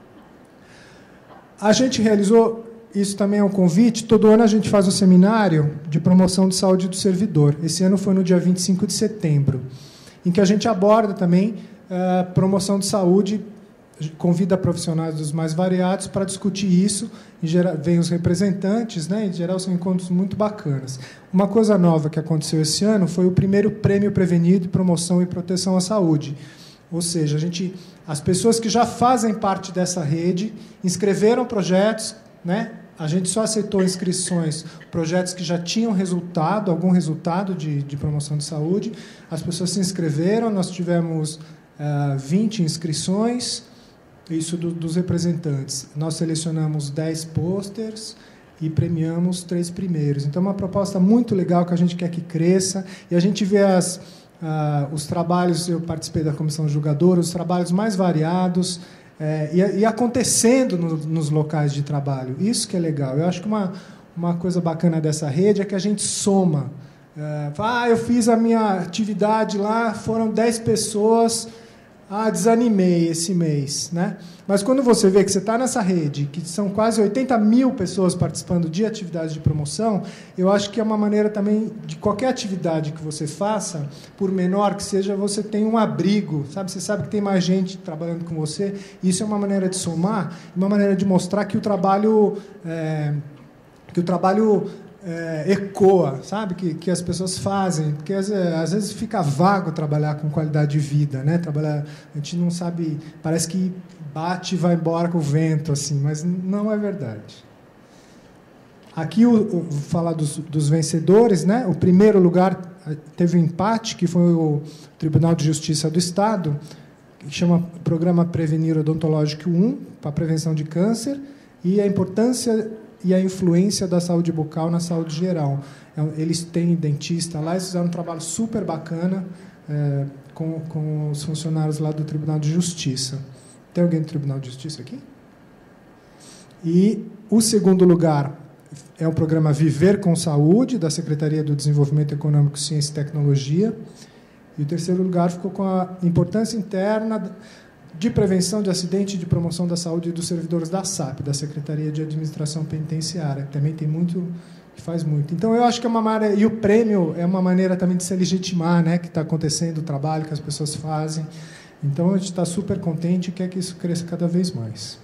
A gente realizou, isso também é um convite, todo ano a gente faz um seminário de promoção de saúde do servidor. Esse ano foi no dia vinte e cinco de setembro, em que a gente aborda também Uh, promoção de saúde, convida profissionais dos mais variados para discutir isso. Em geral, vem os representantes, né? Em geral, são encontros muito bacanas. Uma coisa nova que aconteceu esse ano foi o primeiro Prêmio Prevenido de Promoção e Proteção à Saúde. Ou seja, a gente, as pessoas que já fazem parte dessa rede inscreveram projetos, né? A gente só aceitou inscrições, projetos que já tinham resultado, algum resultado de, de promoção de saúde. As pessoas se inscreveram, nós tivemos Uh, vinte inscrições, isso do, dos representantes. Nós selecionamos dez pôsteres e premiamos três primeiros. Então, é uma proposta muito legal que a gente quer que cresça. E a gente vê as, uh, os trabalhos, eu participei da comissão julgadora, os trabalhos mais variados é, e, e acontecendo no, nos locais de trabalho. Isso que é legal. Eu acho que uma, uma coisa bacana dessa rede é que a gente soma. Uh, ah, eu fiz a minha atividade lá, foram dez pessoas... Ah, desanimei esse mês, né? Mas quando você vê que você está nessa rede, que são quase oitenta mil pessoas participando de atividades de promoção, eu acho que é uma maneira também de qualquer atividade que você faça, por menor que seja, você tem um abrigo, sabe? Você sabe que tem mais gente trabalhando com você. Isso é uma maneira de somar, uma maneira de mostrar que o trabalho, é, que o trabalho É, ecoa, sabe? Que, que as pessoas fazem, porque às, às vezes fica vago trabalhar com qualidade de vida, né? Trabalhar, a gente não sabe, parece que bate e vai embora com o vento, assim, mas não é verdade. Aqui o, o, vou falar dos, dos vencedores, né? O primeiro lugar teve um empate, que foi o Tribunal de Justiça do Estado, que chama Programa Prevenir Odontológico um, para a prevenção de câncer, e a importância e a influência da saúde bucal na saúde geral. Eles têm dentista lá, eles fizeram um trabalho super bacana é, com, com os funcionários lá do Tribunal de Justiça. Tem alguém do Tribunal de Justiça aqui? E o segundo lugar é o programa Viver com Saúde, da Secretaria do Desenvolvimento Econômico, Ciência e Tecnologia. E o terceiro lugar ficou com a importância interna de prevenção de acidente e de promoção da saúde dos servidores da S A P, da Secretaria de Administração Penitenciária, que também tem muito, que faz muito. Então, eu acho que é uma maneira, e o prêmio é uma maneira também de se legitimar, né, que está acontecendo, o trabalho que as pessoas fazem. Então, a gente está super contente e quer que isso cresça cada vez mais.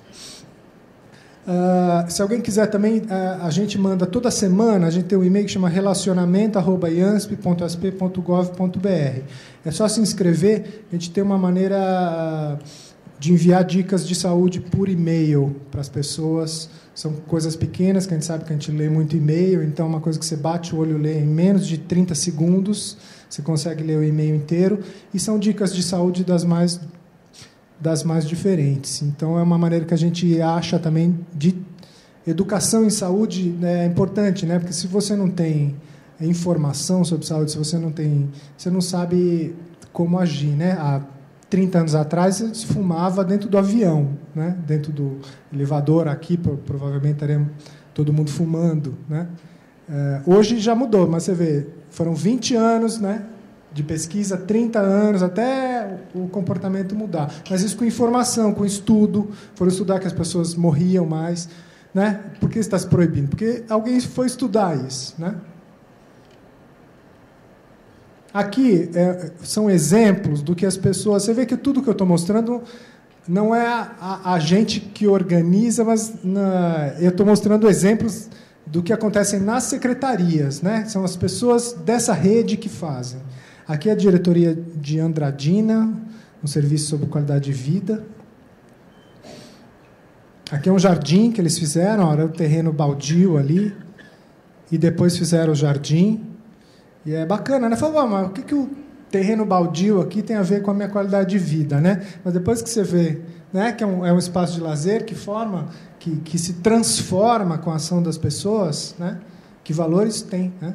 Uh, se alguém quiser também, uh, a gente manda toda semana, a gente tem um e-mail que chama relacionamento arroba iansp ponto s p ponto gov ponto b r. É só se inscrever, a gente tem uma maneira uh, de enviar dicas de saúde por e-mail para as pessoas. São coisas pequenas, que a gente sabe que a gente lê muito e-mail, então é uma coisa que você bate o olho e lê em menos de trinta segundos, você consegue ler o e-mail inteiro, e são dicas de saúde das mais... das mais diferentes. Então, é uma maneira que a gente acha também de educação em saúde, né, é importante, né? Porque se você não tem informação sobre saúde, se você não tem, você não sabe como agir, né? Há trinta anos atrás, se fumava dentro do avião, né? Dentro do elevador, aqui, provavelmente estaria todo mundo fumando, né? É, hoje já mudou, mas você vê, foram vinte anos, né, de pesquisa, trinta anos, até o comportamento mudar. Mas isso com informação, com estudo, foram estudar que as pessoas morriam mais. Né? Por que está se proibindo? Porque alguém foi estudar isso. Né? Aqui é, são exemplos do que as pessoas... Você vê que tudo que eu estou mostrando não é a, a, a gente que organiza, mas na, eu estou mostrando exemplos do que acontecem nas secretarias. Né? São as pessoas dessa rede que fazem. Aqui é a diretoria de Andradina, um serviço sobre qualidade de vida. Aqui é um jardim que eles fizeram, era o terreno baldio ali, e depois fizeram o jardim. E é bacana, né? Falou, mas o que, que o terreno baldio aqui tem a ver com a minha qualidade de vida, né? Mas depois que você vê, né, que é um, é um espaço de lazer que forma, que, que se transforma com a ação das pessoas, né? Que valores tem, né?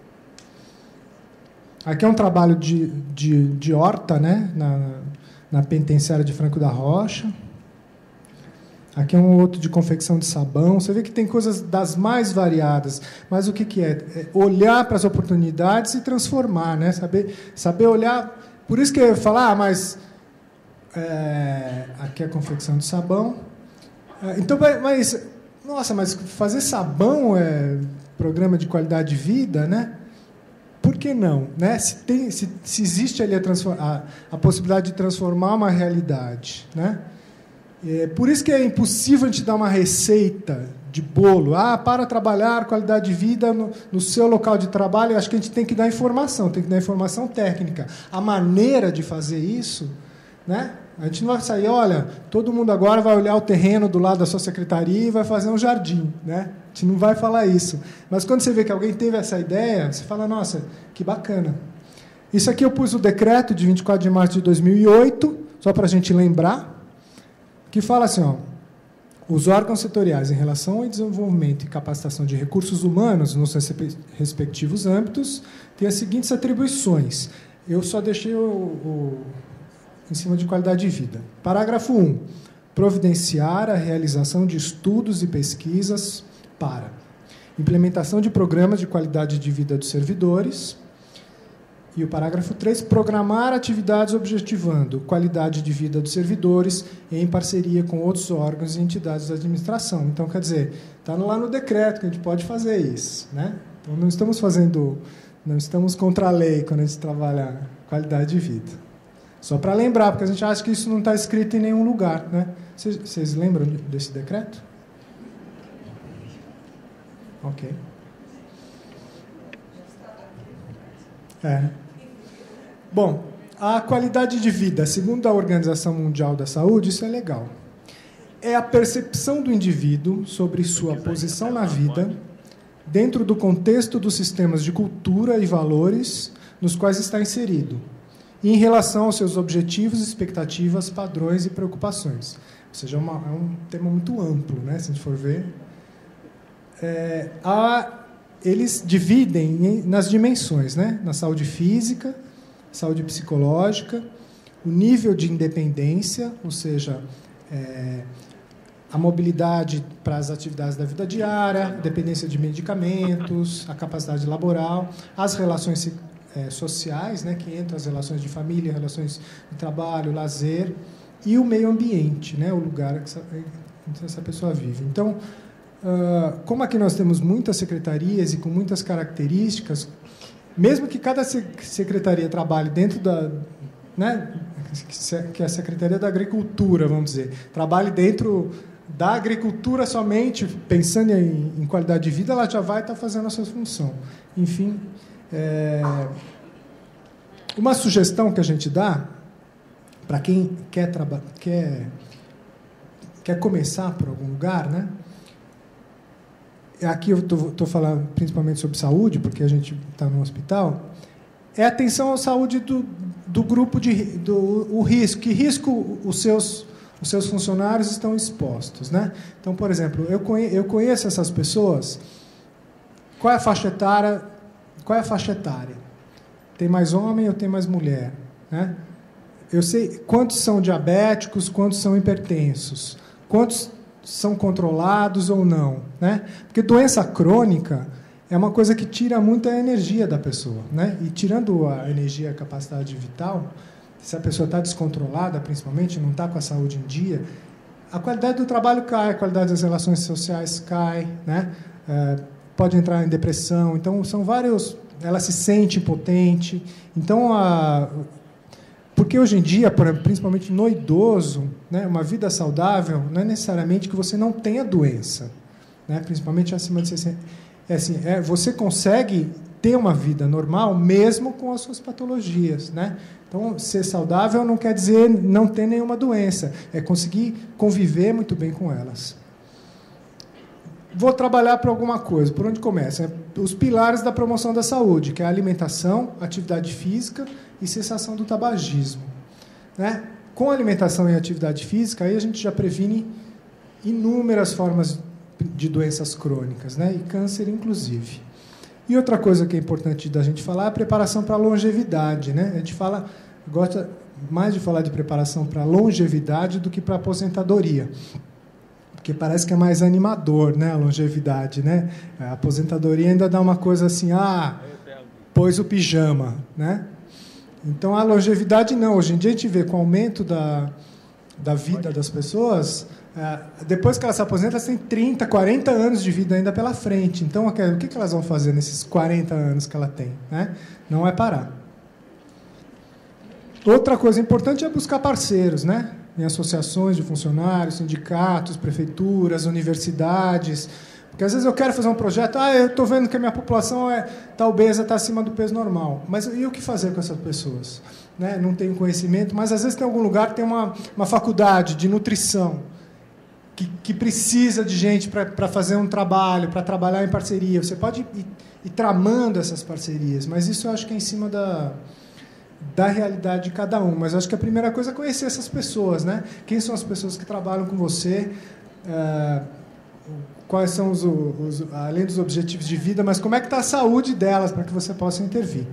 Aqui é um trabalho de, de, de horta, né? Na, na penitenciária de Franco da Rocha. Aqui é um outro de confecção de sabão. Você vê que tem coisas das mais variadas. Mas o que, que é? É olhar para as oportunidades e transformar, né? Saber, saber olhar... Por isso que eu ia falar, ah, mas... É, aqui é a confecção de sabão. É, então, mas... Nossa, mas fazer sabão é programa de qualidade de vida, né? Por que não? Né? Se, tem, se, se existe ali a, a, a possibilidade de transformar uma realidade, né? É por isso que é impossível a gente dar uma receita de bolo. Ah, para trabalhar qualidade de vida no, no seu local de trabalho. Eu acho que a gente tem que dar informação, tem que dar informação técnica. A maneira de fazer isso, né? A gente não vai sair, olha, todo mundo agora vai olhar o terreno do lado da sua secretaria e vai fazer um jardim, né? A gente não vai falar isso. Mas quando você vê que alguém teve essa ideia, você fala, nossa, que bacana. Isso aqui eu pus o decreto de vinte e quatro de março de dois mil e oito, só para a gente lembrar, que fala assim, ó, os órgãos setoriais em relação ao desenvolvimento e capacitação de recursos humanos nos respectivos âmbitos têm as seguintes atribuições. Eu só deixei o, o, em cima de qualidade de vida. Parágrafo um. Providenciar a realização de estudos e pesquisas para implementação de programas de qualidade de vida dos servidores. E o parágrafo três, programar atividades objetivando qualidade de vida dos servidores em parceria com outros órgãos e entidades da administração. Então, quer dizer, está lá no decreto que a gente pode fazer isso. Né? Então, não estamos fazendo, não estamos contra a lei quando a gente trabalha qualidade de vida. Só para lembrar, porque a gente acha que isso não está escrito em nenhum lugar. Né? Vocês, vocês lembram desse decreto? Ok. É. Bom, a qualidade de vida, segundo a Organização Mundial da Saúde, isso é legal. É a percepção do indivíduo sobre sua posição na vida, dentro do contexto dos sistemas de cultura e valores nos quais está inserido, e em relação aos seus objetivos, expectativas, padrões e preocupações. Ou seja, é, uma, é um tema muito amplo, né, se a gente for ver. É, a, eles dividem nas dimensões, né, na saúde física, saúde psicológica, o nível de independência, ou seja, é, a mobilidade para as atividades da vida diária, a dependência de medicamentos, a capacidade laboral, as relações é, sociais, né, que entram as relações de família, relações de trabalho, lazer, e o meio ambiente, né, o lugar que essa, que essa pessoa vive. Então, uh, como aqui nós temos muitas secretarias e com muitas características, mesmo que cada secretaria trabalhe dentro da, né, que a Secretaria da Agricultura, vamos dizer, trabalhe dentro da agricultura somente, pensando em, em qualidade de vida, ela já vai estar fazendo a sua função. Enfim, é, uma sugestão que a gente dá para quem quer, quer, quer começar por algum lugar, né? Aqui eu estou falando principalmente sobre saúde, porque a gente está no hospital, é atenção à saúde do, do grupo, de, do o risco. Que risco os seus, os seus funcionários estão expostos, né? Então, por exemplo, eu conheço, eu conheço essas pessoas. Qual é a faixa etária? Qual é a faixa etária? Tem mais homem ou tem mais mulher? Né? Eu sei quantos são diabéticos, quantos são hipertensos, quantos são controlados ou não, né? Porque doença crônica é uma coisa que tira muita energia da pessoa, né? E tirando a energia, a capacidade vital, se a pessoa está descontrolada, principalmente, não está com a saúde em dia, a qualidade do trabalho cai, a qualidade das relações sociais cai, né? É, pode entrar em depressão. Então, são vários... Ela se sente impotente. Então, a... porque hoje em dia, principalmente no idoso, né, uma vida saudável não é necessariamente que você não tenha doença, né? Principalmente acima de sessenta. É assim, é, você consegue ter uma vida normal mesmo com as suas patologias, né? Então, ser saudável não quer dizer não ter nenhuma doença, é conseguir conviver muito bem com elas. Vou trabalhar para alguma coisa. Por onde começa? Os pilares da promoção da saúde, que é a alimentação, atividade física e cessação do tabagismo, né? Com alimentação e atividade física, aí a gente já previne inúmeras formas de doenças crônicas, né? E câncer, inclusive. E outra coisa que é importante da gente falar é a preparação para a longevidade, né? A gente fala, gosta mais de falar de preparação para a longevidade do que para a aposentadoria, porque parece que é mais animador, né, a longevidade, né? A aposentadoria ainda dá uma coisa assim, ah, pôs o pijama, né? Então, a longevidade não. Hoje em dia, a gente vê com o aumento da, da vida das pessoas, é, depois que elas se aposentam, elas têm trinta, quarenta anos de vida ainda pela frente. Então, o que elas vão fazer nesses quarenta anos que ela tem, né? Não é parar. Outra coisa importante é buscar parceiros, né? Em associações de funcionários, sindicatos, prefeituras, universidades. Porque, às vezes, eu quero fazer um projeto, ah, eu estou vendo que a minha população está é, tá obesa, está acima do peso normal. Mas e o que fazer com essas pessoas? Né? Não tenho conhecimento, mas, às vezes, tem algum lugar que tem uma, uma faculdade de nutrição que, que precisa de gente para fazer um trabalho, para trabalhar em parceria. Você pode ir, ir tramando essas parcerias, mas isso eu acho que é em cima da... da realidade de cada um, mas acho que a primeira coisa é conhecer essas pessoas, né? Quem são as pessoas que trabalham com você, é, quais são os, os, além dos objetivos de vida, mas como é que está a saúde delas para que você possa intervir.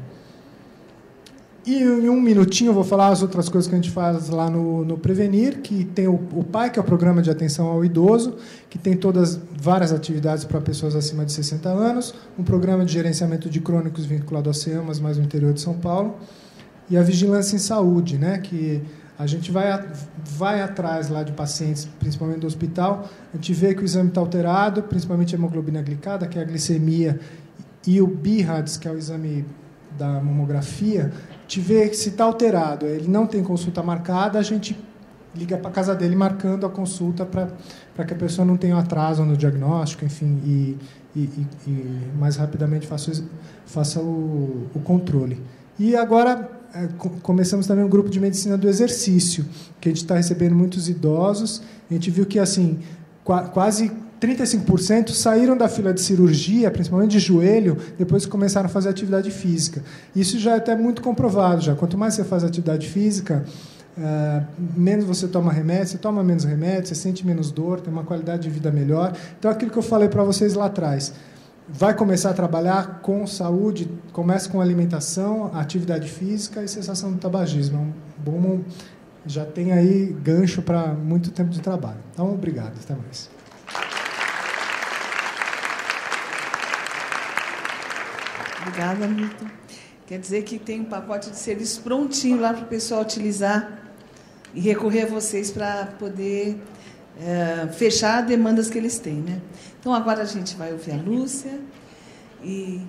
E em um minutinho eu vou falar as outras coisas que a gente faz lá no, no Prevenir, que tem o, o P A I, que é o Programa de Atenção ao Idoso, que tem todas várias atividades para pessoas acima de sessenta anos, um programa de gerenciamento de crônicos vinculado ao SEAMAS, mais no interior de São Paulo, e a vigilância em saúde, né, que a gente vai, vai atrás lá de pacientes, principalmente do hospital, a gente vê que o exame está alterado, principalmente a hemoglobina glicada, que é a glicemia, e o B I R A D S, que é o exame da mamografia, a gente vê que se está alterado, ele não tem consulta marcada, a gente liga para a casa dele marcando a consulta para que a pessoa não tenha um atraso no diagnóstico, enfim, e, e, e, e mais rapidamente faça, faça o, o controle. E agora... começamos também um grupo de medicina do exercício, que a gente está recebendo muitos idosos. A gente viu que assim, quase trinta e cinco por cento saíram da fila de cirurgia, principalmente de joelho, depois que começaram a fazer atividade física. Isso já é até muito comprovado. Já. Quanto mais você faz atividade física, é, menos você toma remédio, você toma menos remédio, você sente menos dor, tem uma qualidade de vida melhor. Então, aquilo que eu falei para vocês lá atrás, vai começar a trabalhar com saúde, começa com alimentação, atividade física e cessação do tabagismo. É um bom, já tem aí gancho para muito tempo de trabalho. Então, obrigado. Até mais. Obrigada, Milton. Quer dizer que tem um pacote de serviços prontinho lá para o pessoal utilizar e recorrer a vocês para poder é, fechar demandas que eles têm, né? Então, agora a gente vai ouvir a Lúcia. E...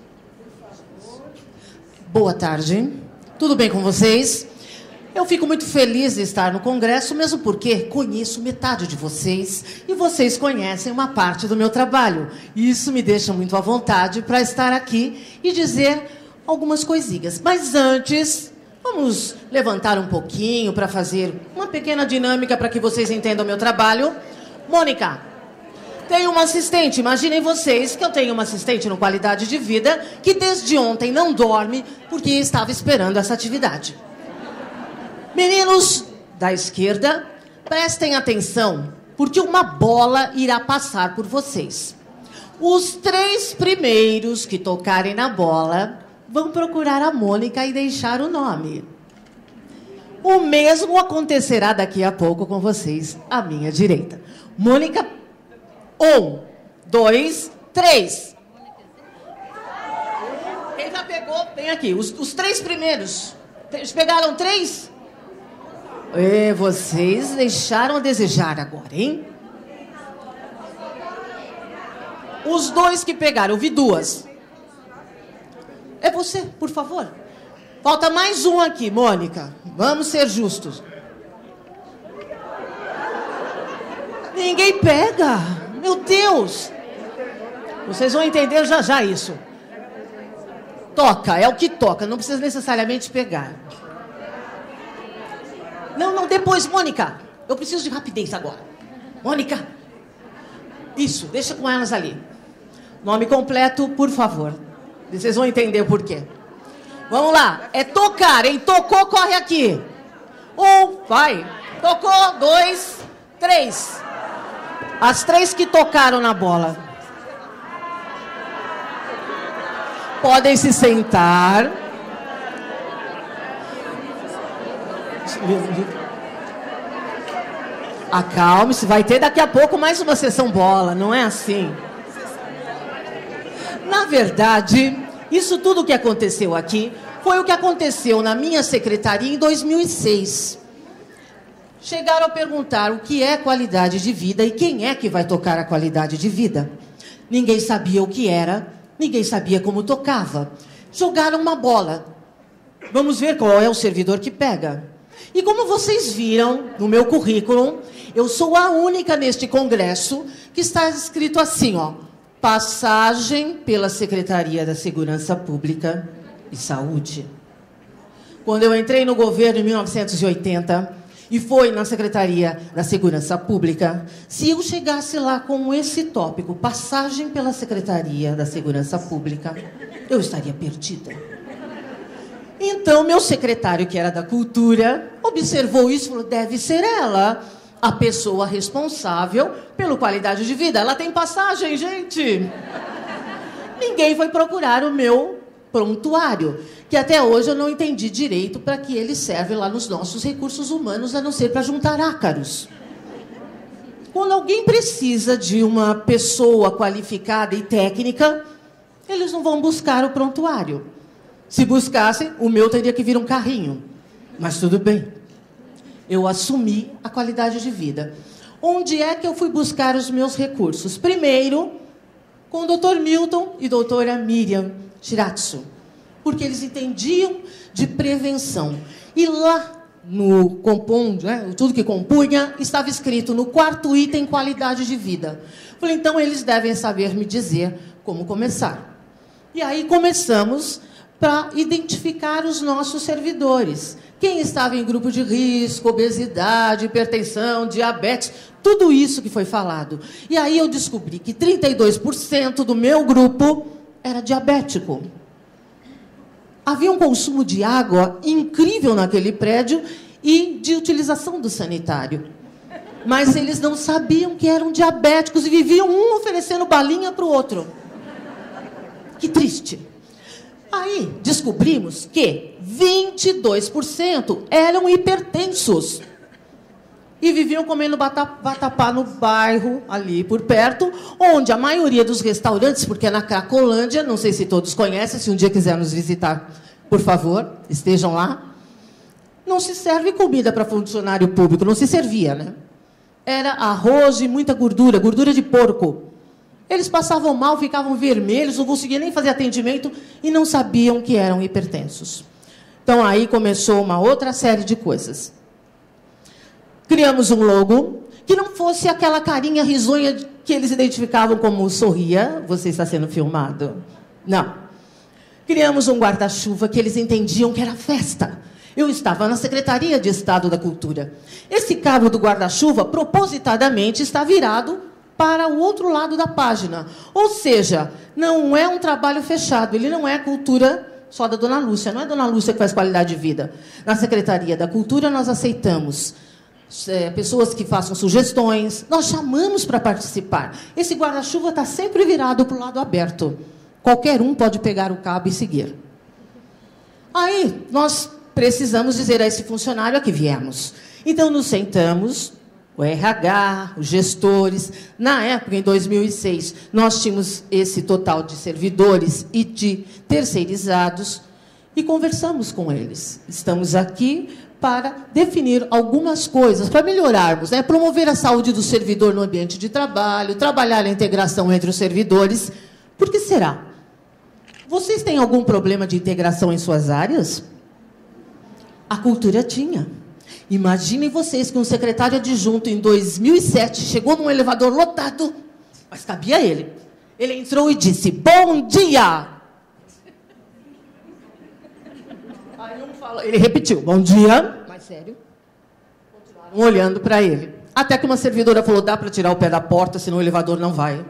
Boa tarde. Tudo bem com vocês? Eu fico muito feliz de estar no Congresso, mesmo porque conheço metade de vocês e vocês conhecem uma parte do meu trabalho. Isso me deixa muito à vontade para estar aqui e dizer algumas coisinhas. Mas antes, vamos levantar um pouquinho para fazer uma pequena dinâmica para que vocês entendam o meu trabalho. Mônica, tenho uma assistente. Imaginem vocês que eu tenho uma assistente no Qualidade de Vida que desde ontem não dorme porque estava esperando essa atividade. Meninos da esquerda, prestem atenção, porque uma bola irá passar por vocês. Os três primeiros que tocarem na bola vão procurar a Mônica e deixar o nome. O mesmo acontecerá daqui a pouco com vocês, à minha direita. Mônica, um, dois, três. Quem já pegou, vem aqui. Os, os três primeiros. Eles pegaram três? É, vocês deixaram a desejar agora, hein? Os dois que pegaram, eu vi duas. É você, por favor. Falta mais um aqui, Mônica. Vamos ser justos. Ninguém pega. Meu Deus. Vocês vão entender já já isso. Toca, é o que toca. Não precisa necessariamente pegar. Não, não, depois, Mônica. Eu preciso de rapidez agora. Mônica. Isso, deixa com elas ali. Nome completo, por favor. Vocês vão entender o porquê. Vamos lá. É tocar, hein? Tocou, corre aqui. Um, vai. Tocou, dois, três. As três que tocaram na bola. Podem se sentar. Acalme-se, vai ter daqui a pouco mais uma sessão bola, não é assim? Na verdade, isso tudo que aconteceu aqui foi o que aconteceu na minha secretaria em dois mil e seis. Chegaram a perguntar o que é qualidade de vida e quem é que vai tocar a qualidade de vida. Ninguém sabia o que era, ninguém sabia como tocava. Jogaram uma bola. Vamos ver qual é o servidor que pega. E como vocês viram no meu currículo, eu sou a única neste congresso que está escrito assim, ó. Passagem pela Secretaria da Segurança Pública e Saúde. Quando eu entrei no governo em mil novecentos e oitenta e foi na Secretaria da Segurança Pública, se eu chegasse lá com esse tópico, passagem pela Secretaria da Segurança Pública, eu estaria perdida. Então, meu secretário, que era da Cultura, observou isso e falou, deve ser ela a pessoa responsável pela qualidade de vida. Ela tem passagem, gente. Ninguém foi procurar o meu prontuário, que até hoje eu não entendi direito para que ele serve lá nos nossos recursos humanos, a não ser para juntar ácaros. Quando alguém precisa de uma pessoa qualificada e técnica, eles não vão buscar o prontuário. Se buscassem, o meu teria que vir um carrinho. Mas tudo bem. Eu assumi a qualidade de vida. Onde é que eu fui buscar os meus recursos? Primeiro, com o doutor Milton e doutora Miriam Shiratsu, porque eles entendiam de prevenção. E lá no compondo, né, tudo que compunha, estava escrito no quarto item, qualidade de vida. Falei, então eles devem saber me dizer como começar. E aí começamos para identificar os nossos servidores. Quem estava em grupo de risco, obesidade, hipertensão, diabetes, tudo isso que foi falado. E aí eu descobri que trinta e dois por cento do meu grupo era diabético. Havia um consumo de água incrível naquele prédio e de utilização do sanitário. Mas eles não sabiam que eram diabéticos e viviam um oferecendo balinha para o outro. Que triste. Aí descobrimos que vinte e dois por cento eram hipertensos e viviam comendo vatapá no bairro, ali por perto, onde a maioria dos restaurantes, porque é na Cracolândia, não sei se todos conhecem, se um dia quiser nos visitar, por favor, estejam lá, não se serve comida para funcionário público, não se servia, né? Era arroz e muita gordura, gordura de porco. Eles passavam mal, ficavam vermelhos, não conseguiam nem fazer atendimento e não sabiam que eram hipertensos. Então, aí começou uma outra série de coisas. Criamos um logo que não fosse aquela carinha risonha que eles identificavam como sorria, você está sendo filmado. Não. Criamos um guarda-chuva que eles entendiam que era festa. Eu estava na Secretaria de Estado da Cultura. Esse cabo do guarda-chuva, propositadamente, está virado para o outro lado da página. Ou seja, não é um trabalho fechado, ele não é cultura só da Dona Lúcia, não é a Dona Lúcia que faz qualidade de vida. Na Secretaria da Cultura, nós aceitamos é, pessoas que façam sugestões, nós chamamos para participar. Esse guarda-chuva está sempre virado para o lado aberto. Qualquer um pode pegar o cabo e seguir. Aí, nós precisamos dizer a esse funcionário a que viemos. Então, nos sentamos, o R H, os gestores. Na época, em dois mil e seis, nós tínhamos esse total de servidores e de terceirizados e conversamos com eles. Estamos aqui para definir algumas coisas, para melhorarmos, né? Promover a saúde do servidor no ambiente de trabalho, trabalhar a integração entre os servidores. Por que será? Vocês têm algum problema de integração em suas áreas? A cultura tinha. Imaginem vocês que um secretário adjunto, em dois mil e sete, chegou num elevador lotado, mas cabia ele. Ele entrou e disse, bom dia! Aí um falou, ele repetiu, bom dia, mais sério. Continuaram olhando para ele. Até que uma servidora falou, dá para tirar o pé da porta, senão o elevador não vai.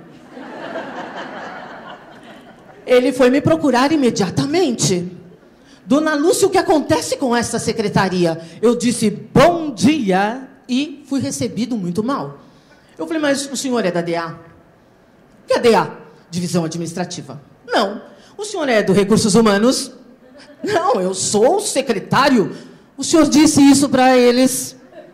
Ele foi me procurar imediatamente. Dona Lúcia, o que acontece com essa secretaria? Eu disse, bom dia, e fui recebido muito mal. Eu falei, mas o senhor é da D A? Que é D A? Divisão Administrativa. Não. O senhor é do Recursos Humanos? Não, eu sou o secretário. O senhor disse isso para eles.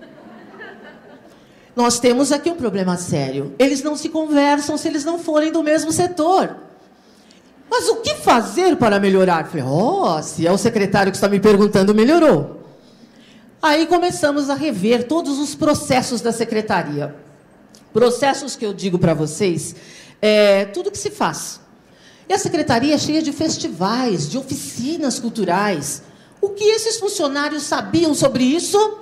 Nós temos aqui um problema sério. Eles não se conversam se eles não forem do mesmo setor. Mas o que fazer para melhorar? Falei, ó, oh, se é o secretário que está me perguntando, melhorou. Aí começamos a rever todos os processos da secretaria. Processos que eu digo para vocês, é tudo que se faz. E a secretaria é cheia de festivais, de oficinas culturais. O que esses funcionários sabiam sobre isso?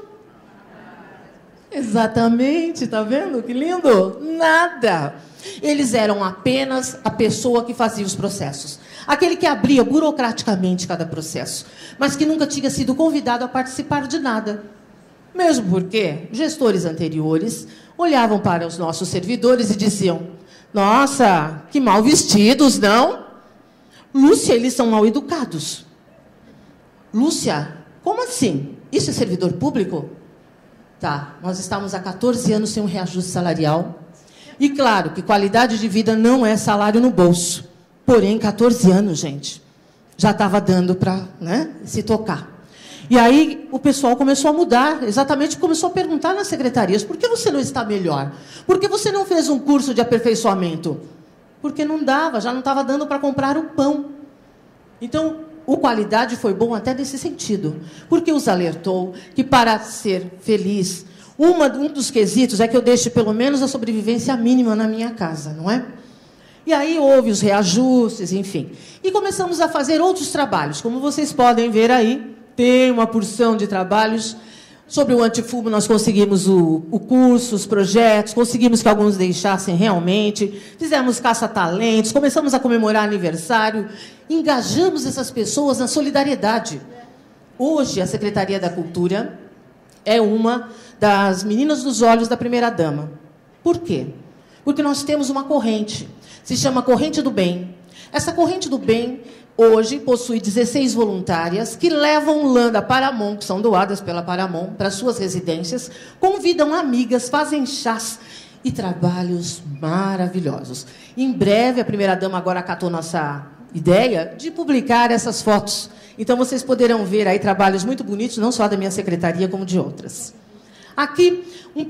Exatamente, tá vendo? Que lindo? Nada. Eles eram apenas a pessoa que fazia os processos. Aquele que abria burocraticamente cada processo, mas que nunca tinha sido convidado a participar de nada. Mesmo porque gestores anteriores olhavam para os nossos servidores e diziam, nossa, que mal vestidos, não? Lúcia, eles são mal educados. Lúcia, como assim? Isso é servidor público? Tá, nós estamos há quatorze anos sem um reajuste salarial. E claro que qualidade de vida não é salário no bolso. Porém, quatorze anos, gente, já estava dando para, né, se tocar. E aí o pessoal começou a mudar, exatamente começou a perguntar nas secretarias, por que você não está melhor? Por que você não fez um curso de aperfeiçoamento? Porque não dava, já não estava dando para comprar o pão. Então, o qualidade foi bom até nesse sentido, porque os alertou que para ser feliz, Uma, um dos quesitos é que eu deixe pelo menos a sobrevivência mínima na minha casa, não é? E aí houve os reajustes, enfim. E começamos a fazer outros trabalhos. Como vocês podem ver aí, tem uma porção de trabalhos. Sobre o antifumo, nós conseguimos o, o curso, os projetos, conseguimos que alguns deixassem realmente, fizemos caça-talentos, começamos a comemorar aniversário, engajamos essas pessoas na solidariedade. Hoje, a Secretaria da Cultura é uma das meninas dos olhos da primeira-dama. Por quê? Porque nós temos uma corrente, se chama Corrente do Bem. Essa Corrente do Bem, hoje, possui dezesseis voluntárias que levam lã da Paramount, que são doadas pela Paramount, para suas residências, convidam amigas, fazem chás e trabalhos maravilhosos. Em breve, a primeira-dama agora acatou nossa ideia de publicar essas fotos. Então, vocês poderão ver aí trabalhos muito bonitos, não só da minha secretaria, como de outras. Aqui, um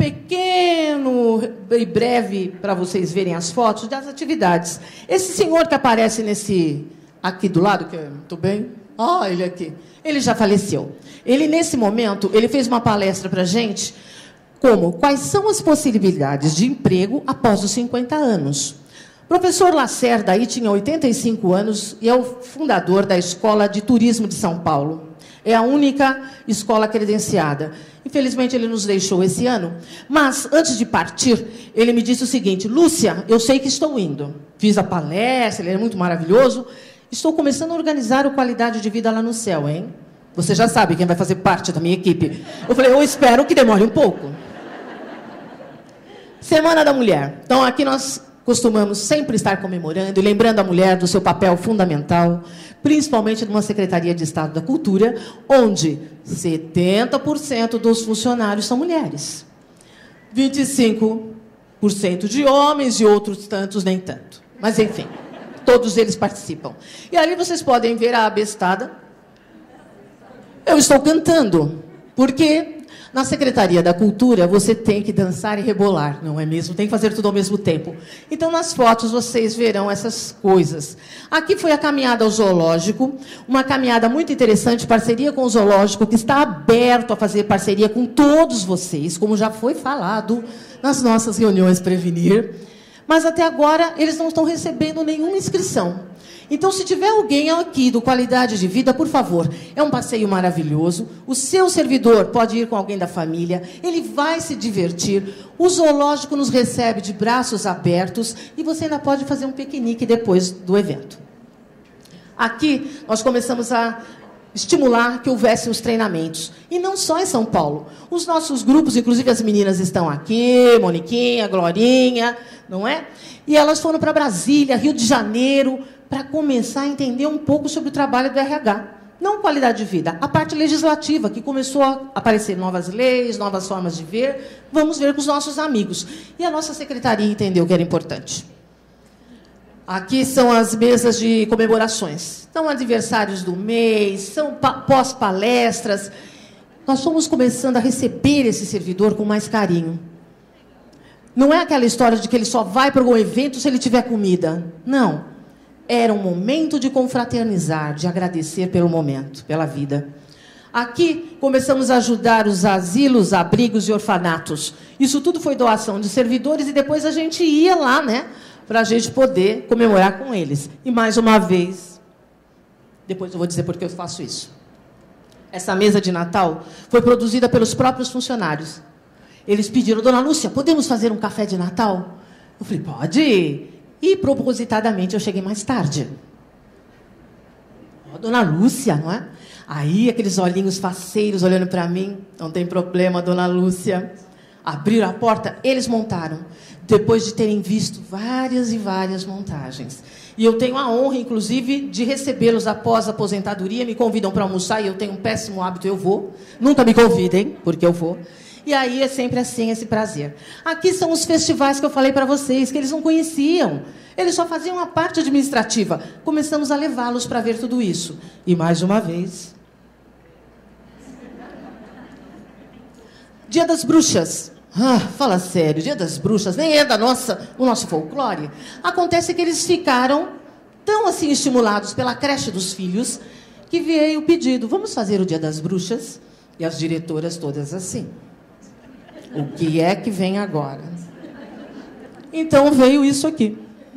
pequeno e breve, para vocês verem as fotos das atividades. Esse senhor que aparece nesse... aqui do lado, que muito bem. Ah, ele aqui. Ele já faleceu. Ele, nesse momento, ele fez uma palestra para a gente, como quais são as possibilidades de emprego após os cinquenta anos. O professor Lacerda aí tinha oitenta e cinco anos e é o fundador da Escola de Turismo de São Paulo. É a única escola credenciada. Infelizmente, ele nos deixou esse ano. Mas, antes de partir, ele me disse o seguinte, Lúcia, eu sei que estou indo. Fiz a palestra, ele é muito maravilhoso. Estou começando a organizar o Qualidade de Vida lá no céu, hein? Você já sabe quem vai fazer parte da minha equipe. Eu falei, eu espero que demore um pouco. Semana da Mulher. Então, aqui nós costumamos sempre estar comemorando e lembrando a mulher do seu papel fundamental, principalmente numa Secretaria de Estado da Cultura, onde setenta por cento dos funcionários são mulheres. vinte e cinco por cento de homens e outros tantos nem tanto. Mas, enfim, todos eles participam. E ali vocês podem ver a abestada. Eu estou cantando, porque Na Secretaria da Cultura, você tem que dançar e rebolar, não é mesmo? Tem que fazer tudo ao mesmo tempo. Então, nas fotos, vocês verão essas coisas. Aqui foi a caminhada ao zoológico, uma caminhada muito interessante, parceria com o zoológico, que está aberto a fazer parceria com todos vocês, como já foi falado nas nossas reuniões Prevenir. Mas, até agora, eles não estão recebendo nenhuma inscrição. Então, se tiver alguém aqui do Qualidade de Vida, por favor, é um passeio maravilhoso. O seu servidor pode ir com alguém da família, ele vai se divertir. O zoológico nos recebe de braços abertos e você ainda pode fazer um piquenique depois do evento. Aqui, nós começamos a estimular que houvessem os treinamentos. E não só em São Paulo. Os nossos grupos, inclusive as meninas estão aqui, Moniquinha, Glorinha, não é? E elas foram para Brasília, Rio de Janeiro, para começar a entender um pouco sobre o trabalho do R H. Não qualidade de vida, a parte legislativa, que começou a aparecer novas leis, novas formas de ver. Vamos ver com os nossos amigos. E a nossa secretaria entendeu que era importante. Aqui são as mesas de comemorações. São aniversários do mês, são pós-palestras. Nós estamos começando a receber esse servidor com mais carinho. Não é aquela história de que ele só vai para um evento se ele tiver comida. Não. Era um momento de confraternizar, de agradecer pelo momento, pela vida. Aqui, começamos a ajudar os asilos, abrigos e orfanatos. Isso tudo foi doação de servidores e depois a gente ia lá, né, para a gente poder comemorar com eles. E, mais uma vez, depois eu vou dizer por que eu faço isso. Essa mesa de Natal foi produzida pelos próprios funcionários. Eles pediram, dona Lúcia, podemos fazer um café de Natal? Eu falei, pode. E, propositadamente, eu cheguei mais tarde. Oh, dona Lúcia, não é? Aí, aqueles olhinhos faceiros olhando para mim. Não tem problema, dona Lúcia. Abriram a porta, eles montaram. Depois de terem visto várias e várias montagens. E eu tenho a honra, inclusive, de recebê-los após a aposentadoria. Me convidam para almoçar e eu tenho um péssimo hábito, eu vou. Nunca me convidem, porque eu vou. E aí é sempre assim, esse prazer. Aqui são os festivais que eu falei para vocês, que eles não conheciam. Eles só faziam a parte administrativa. Começamos a levá-los para ver tudo isso. E, mais uma vez... Dia das Bruxas. Ah, fala sério, Dia das Bruxas nem é da nossa, o nosso folclore. Acontece que eles ficaram tão assim estimulados pela creche dos filhos que veio o pedido, vamos fazer o Dia das Bruxas? E as diretoras todas assim. O que é que vem agora? Então veio isso aqui.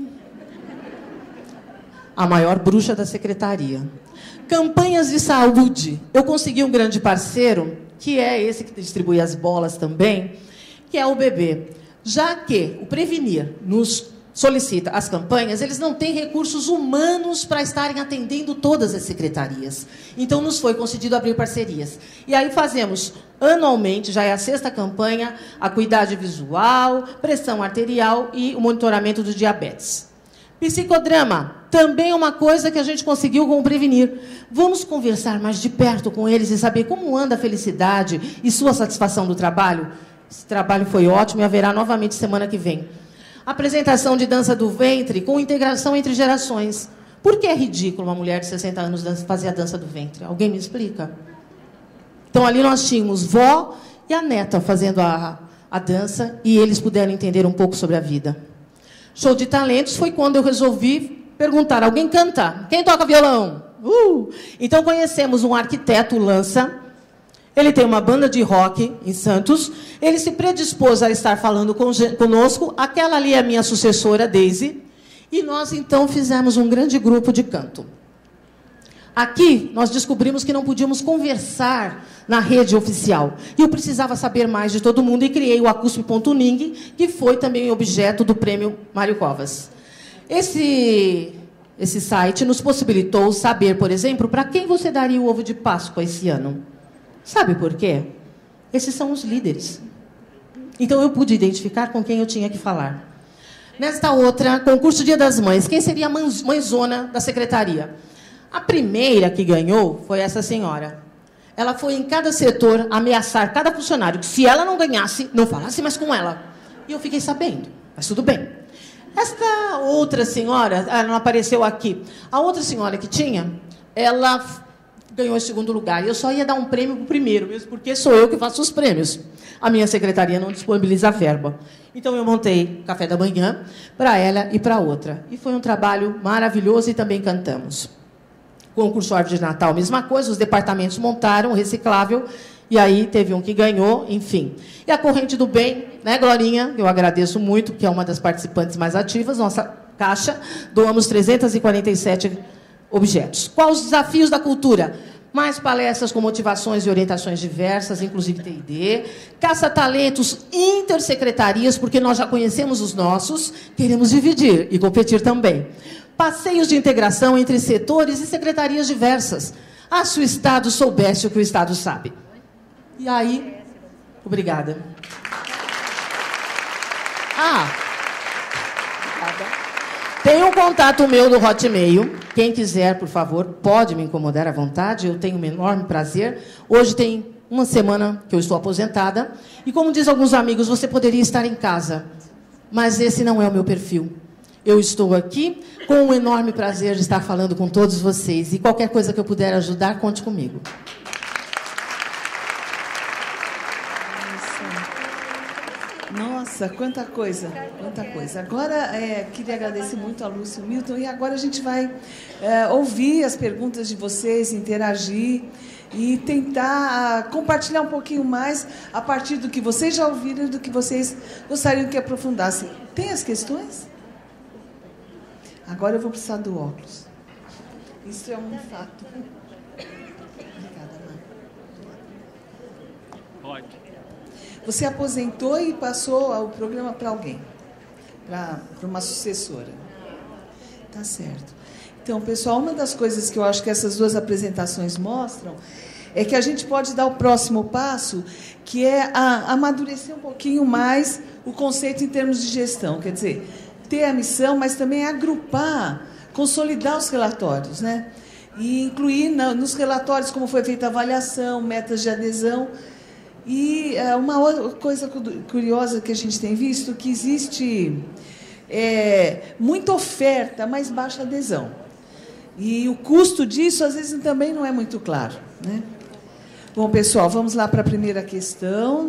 A maior bruxa da secretaria. Campanhas de saúde. Eu consegui um grande parceiro, que é esse que distribui as bolas também, que é o B B. Já que o Prevenir nos solicita as campanhas, eles não têm recursos humanos para estarem atendendo todas as secretarias. Então, nos foi concedido abrir parcerias. E aí fazemos, anualmente, já é a sexta campanha, a acuidade visual, pressão arterial e o monitoramento do diabetes. Psicodrama, também é uma coisa que a gente conseguiu com o Prevenir. Vamos conversar mais de perto com eles e saber como anda a felicidade e sua satisfação do trabalho? Esse trabalho foi ótimo e haverá novamente semana que vem. Apresentação de dança do ventre com integração entre gerações. Por que é ridículo uma mulher de sessenta anos fazer a dança do ventre? Alguém me explica? Então, ali nós tínhamos vó e a neta fazendo a, a dança e eles puderam entender um pouco sobre a vida. Show de talentos foi quando eu resolvi perguntar, alguém canta? Quem toca violão? Uh! Então, conhecemos um arquiteto, Lança. Ele tem uma banda de rock em Santos. Ele se predispôs a estar falando conosco. Aquela ali é a minha sucessora, Daisy. E nós, então, fizemos um grande grupo de canto. Aqui, nós descobrimos que não podíamos conversar na rede oficial. E eu precisava saber mais de todo mundo e criei o acuspe ponto ning, que foi também objeto do prêmio Mário Covas. Esse, esse site nos possibilitou saber, por exemplo, para quem você daria o ovo de Páscoa esse ano. Sabe por quê? Esses são os líderes. Então, eu pude identificar com quem eu tinha que falar. Nesta outra, concurso Dia das Mães, quem seria a mãezona da secretaria? A primeira que ganhou foi essa senhora. Ela foi em cada setor ameaçar cada funcionário que, se ela não ganhasse, não falasse mais com ela. E eu fiquei sabendo, mas tudo bem. Esta outra senhora, ela não apareceu aqui. A outra senhora que tinha, ela ganhou em segundo lugar. E eu só ia dar um prêmio para o primeiro, mesmo porque sou eu que faço os prêmios. A minha secretaria não disponibiliza verba. Então, eu montei café da manhã para ela e para outra. E foi um trabalho maravilhoso e também cantamos. Concurso Árvore de Natal, mesma coisa, os departamentos montaram o reciclável, e aí teve um que ganhou, enfim. E a Corrente do Bem, né, Glorinha, eu agradeço muito, que é uma das participantes mais ativas, nossa caixa, doamos trezentos e quarenta e sete objetos. Quais os desafios da cultura? Mais palestras com motivações e orientações diversas, inclusive T I D, caça-talentos intersecretarias, porque nós já conhecemos os nossos, queremos dividir e competir também. Passeios de integração entre setores e secretarias diversas. Ah, se o Estado soubesse o que o Estado sabe. E aí, obrigada. Ah, tem um contato meu no Hotmail. Quem quiser, por favor, pode me incomodar à vontade. Eu tenho um enorme prazer. Hoje tem uma semana que eu estou aposentada. E como diz alguns amigos, você poderia estar em casa. Mas esse não é o meu perfil. Eu estou aqui com um enorme prazer de estar falando com todos vocês. E qualquer coisa que eu puder ajudar, conte comigo. Nossa, quanta coisa, quanta coisa. Agora, é, queria agradecer muito a Lúcia e o Milton, e agora a gente vai é, ouvir as perguntas de vocês, interagir e tentar compartilhar um pouquinho mais a partir do que vocês já ouviram e do que vocês gostariam que aprofundassem. Tem as questões? Agora eu vou precisar do óculos. Isso é um fato. Obrigada, Ana. Pode. Você aposentou e passou o programa para alguém, para uma sucessora. Tá certo. Então, pessoal, uma das coisas que eu acho que essas duas apresentações mostram é que a gente pode dar o próximo passo, que é a, amadurecer um pouquinho mais o conceito em termos de gestão. Quer dizer, ter a missão, mas também agrupar, consolidar os relatórios, né? E incluir na, nos relatórios como foi feita a avaliação, metas de adesão. E é, uma outra coisa curiosa que a gente tem visto, que existe é, muita oferta, mas baixa adesão. E o custo disso, às vezes, também não é muito claro, né? Bom, pessoal, vamos lá para a primeira questão.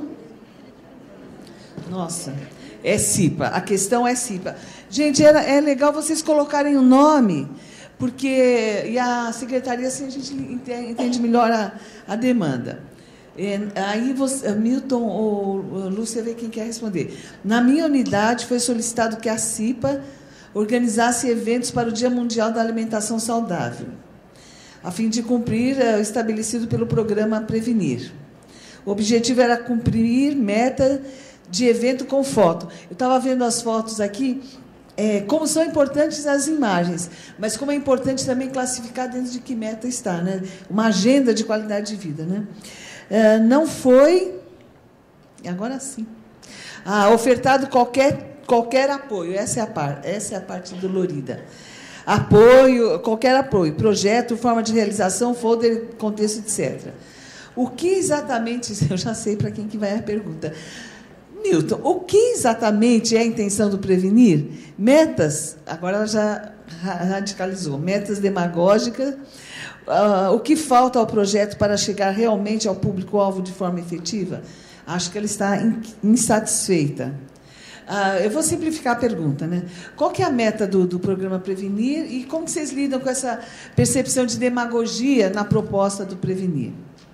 Nossa, é CIPA. A questão é CIPA. Gente, era, é legal vocês colocarem o nome, porque e a secretaria, assim, a gente entende melhor a, a demanda. Aí, você, Milton ou Lúcia, vê quem quer responder. Na minha unidade, foi solicitado que a CIPA organizasse eventos para o Dia Mundial da Alimentação Saudável, a fim de cumprir o estabelecido pelo programa Prevenir. O objetivo era cumprir meta de evento com foto. Eu estava vendo as fotos aqui, é, como são importantes as imagens, mas como é importante também classificar dentro de que meta está, né? Uma agenda de qualidade de vida, né? Uh, não foi, agora sim, ah, ofertado qualquer, qualquer apoio, essa é, a par, essa é a parte dolorida. Apoio, qualquer apoio, projeto, forma de realização, folder, contexto, etcétera. O que exatamente, eu já sei para quem que vai a pergunta. Milton, o que exatamente é a intenção do Prevenir? Metas, agora ela já radicalizou, metas demagógicas. Uh, o que falta ao projeto para chegar realmente ao público-alvo de forma efetiva? Acho que ela está insatisfeita. Uh, eu vou simplificar a pergunta, né? Qual que é a meta do, do programa Prevenir e como que vocês lidam com essa percepção de demagogia na proposta do Prevenir?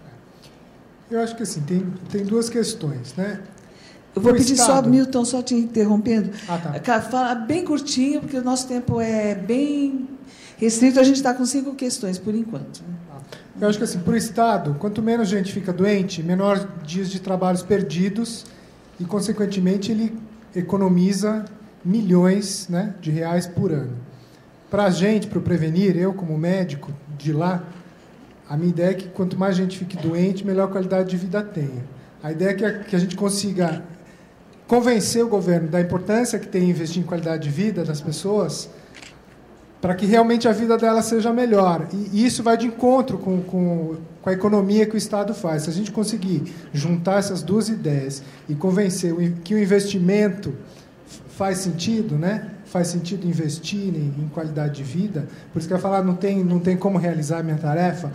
Eu acho que assim, tem, tem duas questões, né? Eu vou o pedir Estado... só, Milton, só te interrompendo. Ah, tá. Fala bem curtinho, porque o nosso tempo é bem restrito, a gente está com cinco questões, por enquanto. Eu acho que, assim, para o Estado, quanto menos gente fica doente, menor dias de trabalhos perdidos e, consequentemente, ele economiza milhões, né, de reais por ano. Para a gente, para o Prevenir, eu, como médico de lá, a minha ideia é que quanto mais gente fique doente, melhor qualidade de vida tenha. A ideia é que a, que a gente consiga convencer o governo da importância que tem em investir em qualidade de vida das pessoas, para que realmente a vida dela seja melhor. E isso vai de encontro com, com, com a economia que o Estado faz. Se a gente conseguir juntar essas duas ideias e convencer que o investimento faz sentido, né? Faz sentido investir em, em qualidade de vida, por isso que eu ia falar, não tem, não tem como realizar a minha tarefa,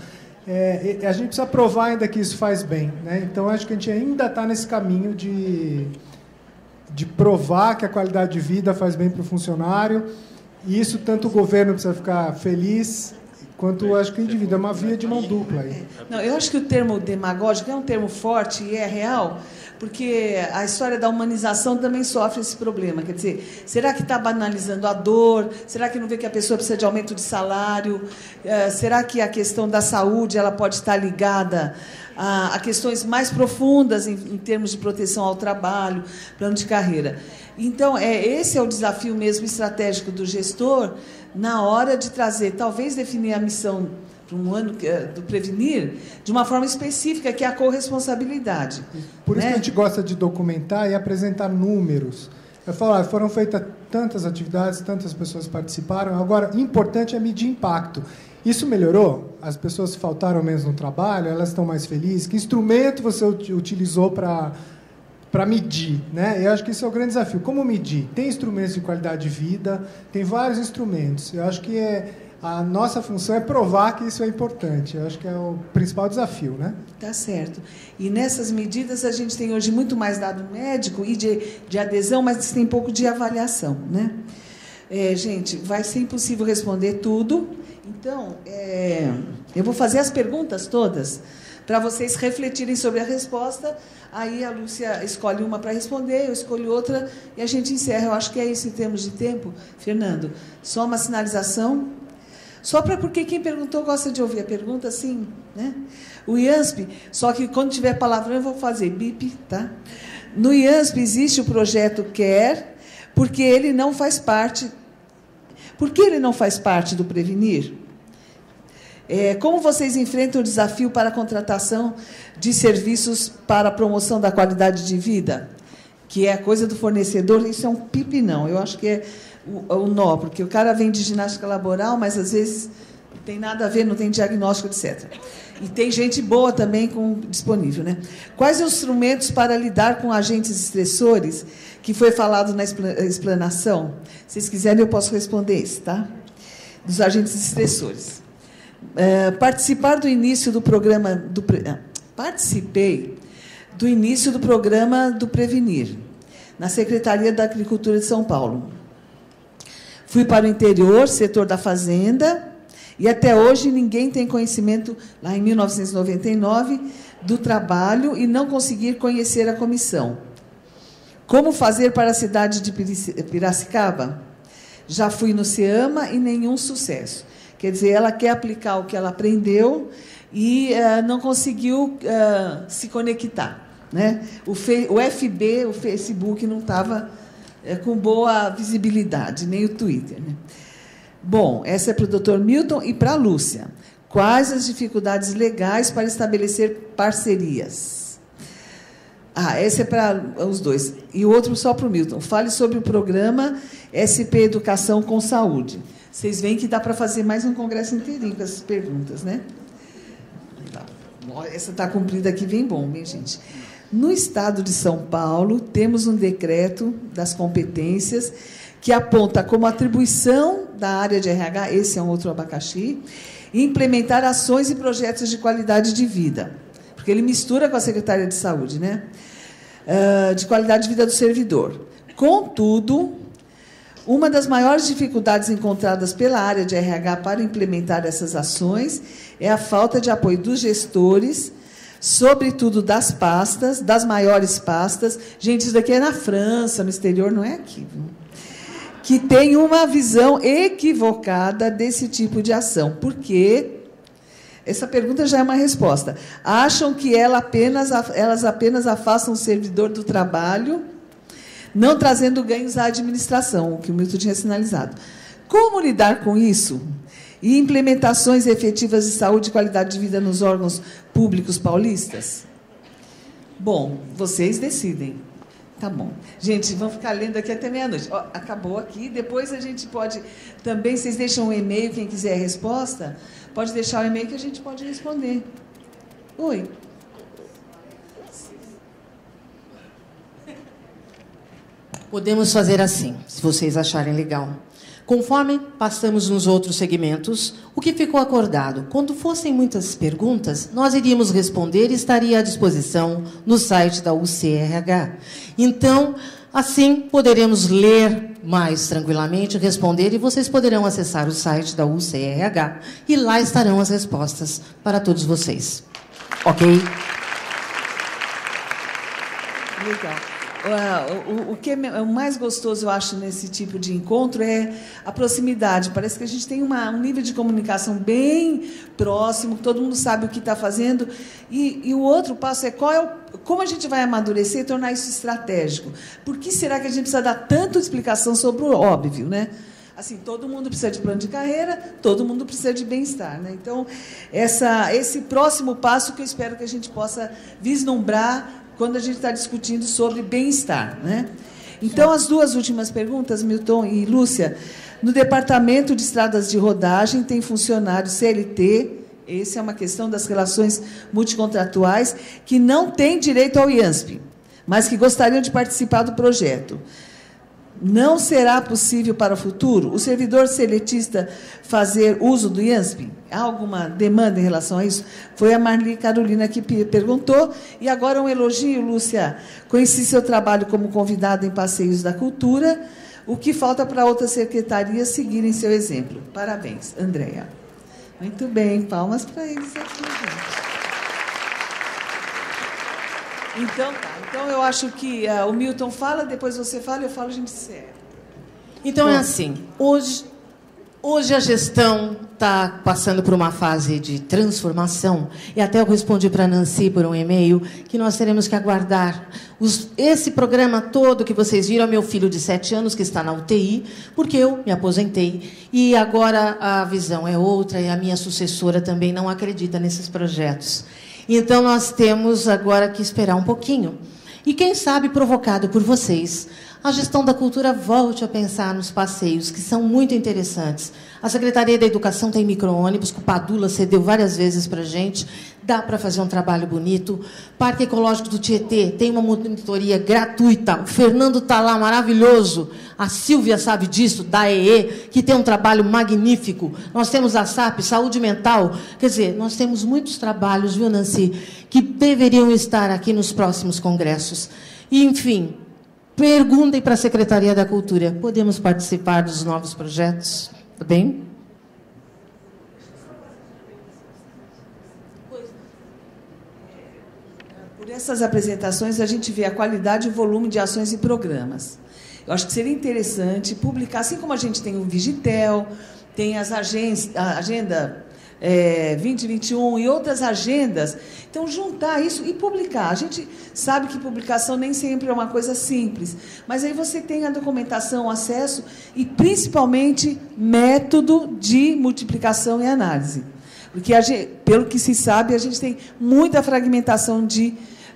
É, a gente precisa provar ainda que isso faz bem, né? Então, acho que a gente ainda está nesse caminho de, de provar que a qualidade de vida faz bem para o funcionário. E isso, tanto o governo precisa ficar feliz, quanto acho que o indivíduo. É uma via de mão dupla aí. Não, eu acho que o termo demagógico é um termo forte e é real, porque a história da humanização também sofre esse problema. Quer dizer, será que está banalizando a dor? Será que não vê que a pessoa precisa de aumento de salário? Uh, será que a questão da saúde ela pode estar ligada a, a questões mais profundas em, em termos de proteção ao trabalho, plano de carreira? Então, é, esse é o desafio mesmo estratégico do gestor na hora de trazer, talvez definir a missão para um ano do prevenir, de uma forma específica, que é a corresponsabilidade. Por isso né? que a gente gosta de documentar e apresentar números. Eu falo, ah, foram feitas tantas atividades, tantas pessoas participaram, agora, importante é medir impacto. Isso melhorou? As pessoas faltaram menos no trabalho? Elas estão mais felizes? Que instrumento você utilizou para... para medir, né? Eu acho que esse é o grande desafio. Como medir? Tem instrumentos de qualidade de vida, tem vários instrumentos. Eu acho que é, a nossa função é provar que isso é importante. Eu acho que é o principal desafio, né? Tá certo. E nessas medidas a gente tem hoje muito mais dado médico e de, de adesão, mas tem pouco de avaliação, né? É, gente, vai ser impossível responder tudo. Então, é, eu vou fazer as perguntas todas para vocês refletirem sobre a resposta. Aí a Lúcia escolhe uma para responder, eu escolho outra e a gente encerra. Eu acho que é isso em termos de tempo. Fernando, só uma sinalização. Só para porque quem perguntou gosta de ouvir a pergunta, sim, né? O I A S P, só que quando tiver palavrão eu vou fazer bip, tá? No I A S P existe o projeto Care, porque ele não faz parte. Por que ele não faz parte do Prevenir? É, como vocês enfrentam o desafio para a contratação de serviços para a promoção da qualidade de vida? Que é a coisa do fornecedor, isso é um pipinão. Eu acho que é o, o nó, porque o cara vem de ginástica laboral, mas às vezes não tem nada a ver, não tem diagnóstico, etcétera. E tem gente boa também com, disponível, né? Quais os instrumentos para lidar com agentes estressores, que foi falado na explanação? Se vocês quiserem, eu posso responder isso, tá? Dos agentes estressores. Uh, participar do início do programa do uh, participei do início do programa do Prevenir na Secretaria da Agricultura de São Paulo. Fui para o interior, setor da fazenda, e até hoje ninguém tem conhecimento, lá em mil novecentos e noventa e nove, do trabalho e não conseguir conhecer a comissão. Como fazer para a cidade de Piracicaba? Já fui no SEAMA e nenhum sucesso. Quer dizer, ela quer aplicar o que ela aprendeu e uh, não conseguiu uh, se conectar, né? O, fe, o F B, o Facebook, não estava uh, com boa visibilidade, nem o Twitter, né? Bom, essa é para o doutor Milton e para a Lúcia. Quais as dificuldades legais para estabelecer parcerias? Ah, essa é para os dois. E o outro só para o Milton. Fale sobre o programa S P Educação com Saúde. Vocês veem que dá para fazer mais um congresso inteirinho com essas perguntas, né? Tá. Essa está cumprida aqui, bem bom, bem, gente. No estado de São Paulo, temos um decreto das competências que aponta como atribuição da área de R H, esse é um outro abacaxi, implementar ações e projetos de qualidade de vida. Porque ele mistura com a Secretaria de Saúde, né? Uh, de qualidade de vida do servidor. Contudo, uma das maiores dificuldades encontradas pela área de R H para implementar essas ações é a falta de apoio dos gestores, sobretudo das pastas, das maiores pastas. Gente, isso daqui é na França, no exterior, não é aqui, viu? Que tem uma visão equivocada desse tipo de ação. Por quê? Essa pergunta já é uma resposta. Acham que ela apenas, elas apenas afastam o servidor do trabalho, não trazendo ganhos à administração, o que o Milton tinha sinalizado. Como lidar com isso? E implementações efetivas de saúde e qualidade de vida nos órgãos públicos paulistas? Bom, vocês decidem. Tá bom. Gente, vamos ficar lendo aqui até meia-noite. Ó, acabou aqui. Depois a gente pode também, vocês deixam um e-mail, quem quiser a resposta, pode deixar o e-mail que a gente pode responder. Oi. Podemos fazer assim, se vocês acharem legal. Conforme passamos nos outros segmentos, o que ficou acordado? Quando fossem muitas perguntas, nós iríamos responder e estaria à disposição no site da U C R H. Então, assim, poderemos ler mais tranquilamente, responder, e vocês poderão acessar o site da U C R H, e lá estarão as respostas para todos vocês. Ok? Legal. O, o, o que é o mais gostoso, eu acho, nesse tipo de encontro é a proximidade. Parece que a gente tem uma, um nível de comunicação bem próximo, todo mundo sabe o que está fazendo. E, e o outro passo é, qual é o, como a gente vai amadurecer e tornar isso estratégico. Por que será que a gente precisa dar tanta explicação sobre o óbvio, né? Assim, todo mundo precisa de plano de carreira, todo mundo precisa de bem-estar, né? Então, essa, esse próximo passo que eu espero que a gente possa vislumbrar quando a gente está discutindo sobre bem-estar, né? Então, as duas últimas perguntas, Milton e Lúcia. No Departamento de Estradas de Rodagem tem funcionário C L T, essa é uma questão das relações multicontratuais, que não tem direito ao I A N S P, mas que gostariam de participar do projeto. Não será possível para o futuro o servidor seletista fazer uso do I A N S P? Há alguma demanda em relação a isso? Foi a Marli Carolina que perguntou. E agora um elogio, Lúcia. Conheci seu trabalho como convidada em Passeios da Cultura. O que falta para outras secretarias seguirem seu exemplo? Parabéns, Andréa. Muito bem, palmas para eles aqui, gente. Então, tá. Então, eu acho que uh, o Milton fala, depois você fala, eu falo, a gente segue. Então, Bom. é assim, hoje, hoje a gestão está passando por uma fase de transformação, e até eu respondi para a Nancy por um e-mail que nós teremos que aguardar os, esse programa todo que vocês viram, é meu filho de sete anos que está na U T I, porque eu me aposentei, e agora a visão é outra, e a minha sucessora também não acredita nesses projetos. Então, nós temos agora que esperar um pouquinho. E, quem sabe, provocado por vocês, a gestão da cultura volte a pensar nos passeios, que são muito interessantes. A Secretaria da Educação tem micro-ônibus, que o Padula cedeu várias vezes para a gente, dá para fazer um trabalho bonito. Parque Ecológico do Tietê tem uma monitoria gratuita. O Fernando está lá, maravilhoso. A Silvia sabe disso, da E E, que tem um trabalho magnífico. Nós temos a S A P, Saúde Mental. Quer dizer, nós temos muitos trabalhos, viu, Nancy, que deveriam estar aqui nos próximos congressos. E, enfim, perguntem para a Secretaria da Cultura. Podemos participar dos novos projetos? Tá bem? Por essas apresentações, a gente vê a qualidade e o volume de ações e programas. Eu acho que seria interessante publicar, assim como a gente tem o Vigitel, tem as agências, a agenda é, vinte vinte e um e outras agendas. Então, juntar isso e publicar. A gente sabe que publicação nem sempre é uma coisa simples, mas aí você tem a documentação, acesso e, principalmente, método de multiplicação e análise. Porque, a gente, pelo que se sabe, a gente tem muita fragmentação de,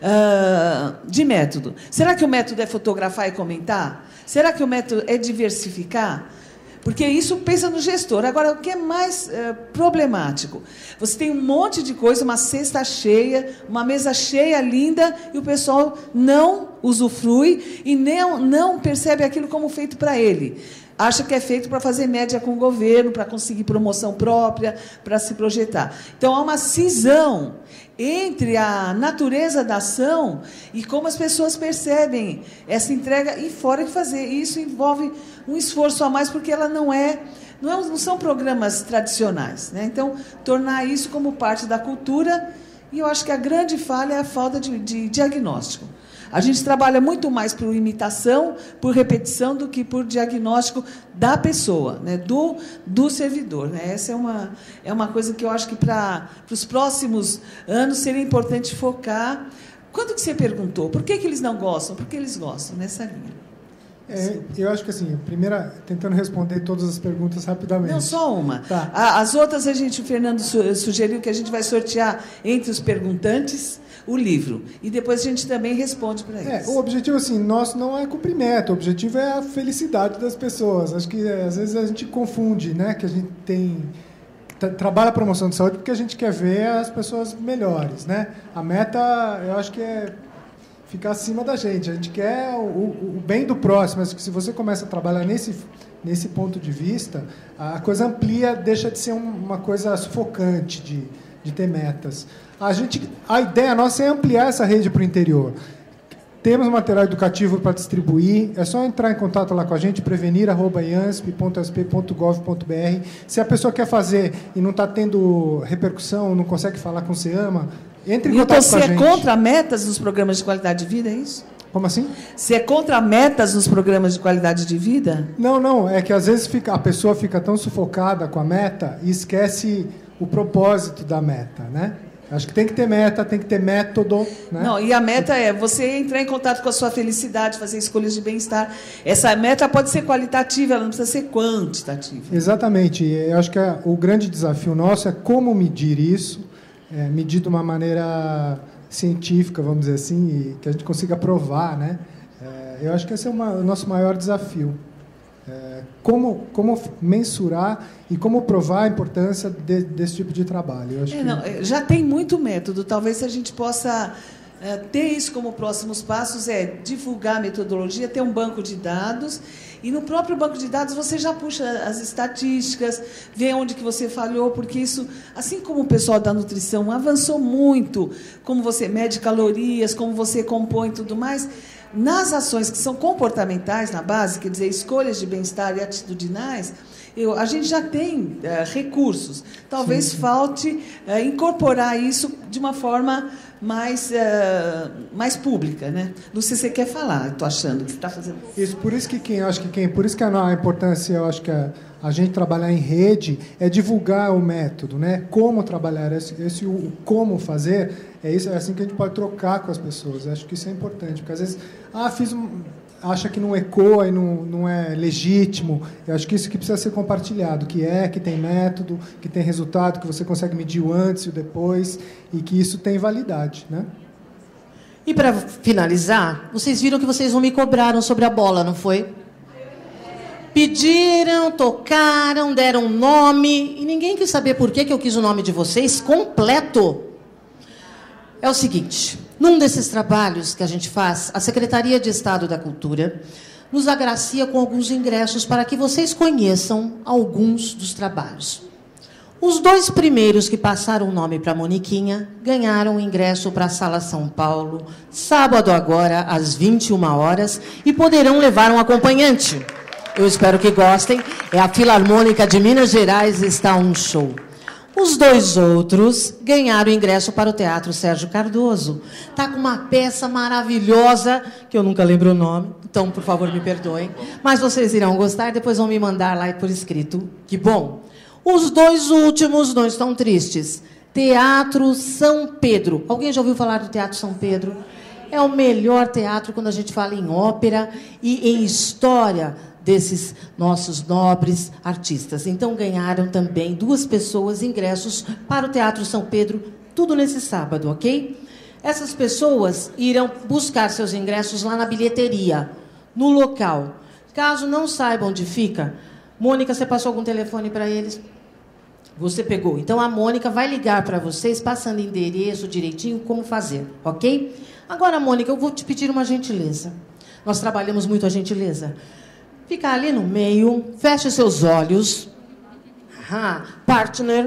uh, de método. Será que o método é fotografar e comentar? Será que o método é diversificar? Porque isso pensa no gestor. Agora, o que é mais uh, problemático? Você tem um monte de coisa, uma cesta cheia, uma mesa cheia, linda, e o pessoal não usufrui e não, não percebe aquilo como feito para ele. Acha que é feito para fazer média com o governo, para conseguir promoção própria, para se projetar. Então, há uma cisão entre a natureza da ação e como as pessoas percebem essa entrega e fora de fazer. E isso envolve um esforço a mais, porque ela não é, não, é, não são programas tradicionais, né? Então, tornar isso como parte da cultura, e eu acho que a grande falha é a falta de, de diagnóstico. A gente trabalha muito mais por imitação, por repetição, do que por diagnóstico da pessoa, né? do, do servidor. Né? Essa é uma, é uma coisa que eu acho que para os próximos anos seria importante focar. Quando que você perguntou? Por que, que eles não gostam? Por que eles gostam nessa linha? É, eu acho que, assim, a primeira, tentando responder todas as perguntas rapidamente. Não, só uma. Tá. As outras, a gente, o Fernando sugeriu que a gente vai sortear entre os perguntantes o livro. E depois a gente também responde para eles. É, o objetivo, assim, nosso não é cumprimento, o objetivo é a felicidade das pessoas. Acho que, às vezes, a gente confunde, né, que a gente tem... trabalha a promoção de saúde porque a gente quer ver as pessoas melhores, né? A meta, eu acho que é ficar acima da gente. A gente quer o, o, o bem do próximo. Mas se você começa a trabalhar nesse nesse ponto de vista, a coisa amplia, deixa de ser uma coisa sufocante de, de ter metas. A, gente, a ideia nossa é ampliar essa rede para o interior. Temos material educativo para distribuir, é só entrar em contato lá com a gente, prevenir arroba iansp ponto s p ponto gov ponto b r. Se a pessoa quer fazer e não está tendo repercussão, não consegue falar com o SEAMA, entre em contato então, com a gente. você é contra metas nos programas de qualidade de vida, é isso? Como assim? Você é contra metas nos programas de qualidade de vida? Não, não, é que às vezes fica, a pessoa fica tão sufocada com a meta e esquece o propósito da meta, né? Acho que tem que ter meta, tem que ter método. Né? Não, e a meta é você entrar em contato com a sua felicidade, fazer escolhas de bem-estar. Essa meta pode ser qualitativa, ela não precisa ser quantitativa. Exatamente. Eu acho que é, o grande desafio nosso é como medir isso, é, medir de uma maneira científica, vamos dizer assim, e que a gente consiga provar. Né? É, eu acho que esse é uma, o nosso maior desafio. É, como, como mensurar e como provar a importância de, desse tipo de trabalho. Eu acho é, que... não, já tem muito método. Talvez a gente possa é, ter isso como próximos passos, é divulgar a metodologia, ter um banco de dados, e no próprio banco de dados você já puxa as estatísticas, vê onde que você falhou, porque isso, assim como o pessoal da nutrição avançou muito, como você mede calorias, como você compõe e tudo mais. Nas ações que são comportamentais na base, quer dizer, escolhas de bem-estar e atitudinais, eu, a gente já tem é, recursos. Talvez sim, sim. falte é, incorporar isso de uma forma mais, é, mais pública, né? Não sei se você quer falar, estou achando que você está fazendo. Isso, por isso que quem acho que quem, por isso que a, a importância, eu acho que a, a gente trabalhar em rede é divulgar o método, né? Como trabalhar, esse, esse o como fazer. É, isso, é assim que a gente pode trocar com as pessoas. Eu acho que isso é importante, porque às vezes ah, fiz um, acha que não ecoa e não, não é legítimo. Eu acho que isso que precisa ser compartilhado, que é, que tem método, que tem resultado, que você consegue medir o antes e o depois, e que isso tem validade. Né? E para finalizar, vocês viram que vocês não me cobraram sobre a bola, não foi? Pediram, tocaram, deram nome, e ninguém quis saber por que, que eu quis o nome de vocês completo. É o seguinte, num desses trabalhos que a gente faz, a Secretaria de Estado da Cultura nos agracia com alguns ingressos para que vocês conheçam alguns dos trabalhos. Os dois primeiros que passaram o nome para a Moniquinha ganharam o ingresso para a Sala São Paulo, sábado agora, às vinte e uma horas, e poderão levar um acompanhante. Eu espero que gostem. É a Filarmônica de Minas Gerais, está um show. Os dois outros ganharam ingresso para o Teatro Sérgio Cardoso. Está com uma peça maravilhosa, que eu nunca lembro o nome, então, por favor, me perdoem. Mas vocês irão gostar, depois vão me mandar lá por escrito. Que bom. Os dois últimos não estão tristes. Teatro São Pedro. Alguém já ouviu falar do Teatro São Pedro? É o melhor teatro quando a gente fala em ópera e em história desses nossos nobres artistas. Então, ganharam também duas pessoas ingressos para o Teatro São Pedro, tudo nesse sábado, ok? Essas pessoas irão buscar seus ingressos lá na bilheteria, no local. Caso não saibam onde fica, Mônica, você passou algum telefone para eles? Você pegou. Então, a Mônica vai ligar para vocês, passando endereço direitinho, como fazer, ok? Agora, Mônica, eu vou te pedir uma gentileza. Nós trabalhamos muito a gentileza. Fica ali no meio, feche seus olhos. Ah, partner.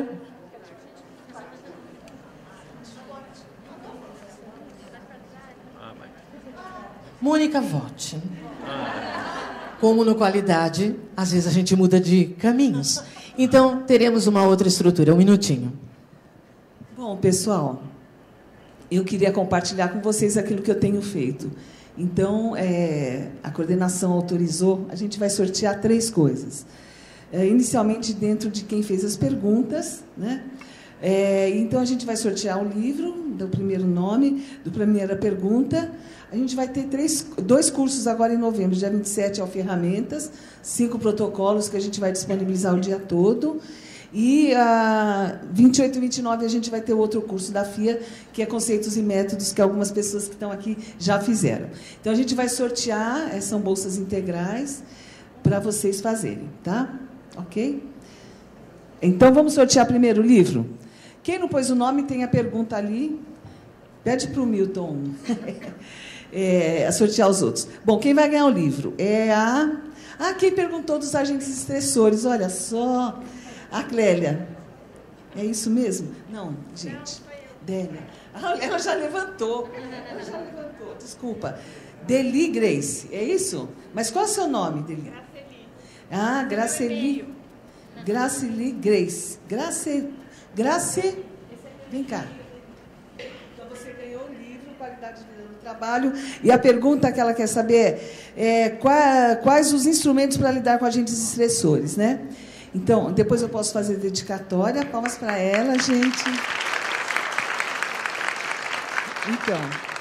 Mônica, vote. Como no Qualidade, às vezes a gente muda de caminhos. Então, teremos uma outra estrutura. Um minutinho. Bom, pessoal, eu queria compartilhar com vocês aquilo que eu tenho feito. Então, é, a coordenação autorizou, a gente vai sortear três coisas. É, inicialmente, dentro de quem fez as perguntas, né? É, então, a gente vai sortear o livro do primeiro nome, do primeira pergunta. A gente vai ter três, dois cursos agora em novembro, dia vinte e sete, ao Ferramentas, cinco protocolos que a gente vai disponibilizar o dia todo. E a vinte e oito e vinte e nove a gente vai ter outro curso da F I A, que é Conceitos e Métodos, que algumas pessoas que estão aqui já fizeram. Então, a gente vai sortear, são bolsas integrais, para vocês fazerem, tá? Ok? Então, vamos sortear primeiro o livro. Quem não pôs o nome, tem a pergunta ali. Pede para o Milton é, a sortear os outros. Bom, quem vai ganhar o livro é a Ah, quem perguntou dos agentes estressores? Olha só. A Clélia. É isso mesmo? Não, gente. Délia. Ah, ela já levantou. Ela já levantou, desculpa. Deli Grace, é isso? Mas qual é o seu nome, Deli? Graceli. Ah, Graceli. Graceli Grace. Grace. Grace. Vem cá. Então você ganhou o livro Qualidade de Vida no Trabalho. E a pergunta que ela quer saber é quais, quais os instrumentos para lidar com agentes estressores, né? Então, depois eu posso fazer dedicatória. Palmas para ela, gente. Então,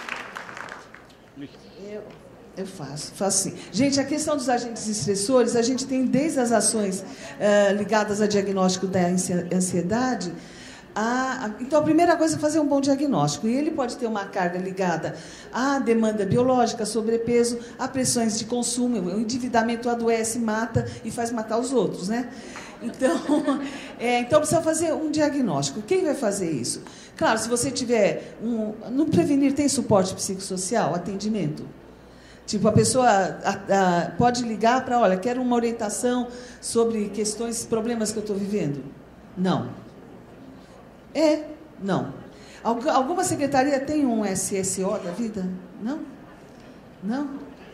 eu, eu faço, faço sim. Gente, a questão dos agentes estressores, a gente tem desde as ações uh, ligadas ao diagnóstico da ansiedade. A, a, então, a primeira coisa é fazer um bom diagnóstico. E ele pode ter uma carga ligada à demanda biológica, sobrepeso, a pressões de consumo. O endividamento adoece, mata e faz matar os outros, né? Então, é, então, precisa fazer um diagnóstico. Quem vai fazer isso? Claro, se você tiver... Um, no Prevenir tem suporte psicossocial, atendimento? Tipo, a pessoa a, a, pode ligar para, olha, quero uma orientação sobre questões, problemas que eu estou vivendo? Não. É? Não. Algu, alguma secretaria tem um S S O da vida? Não? Não?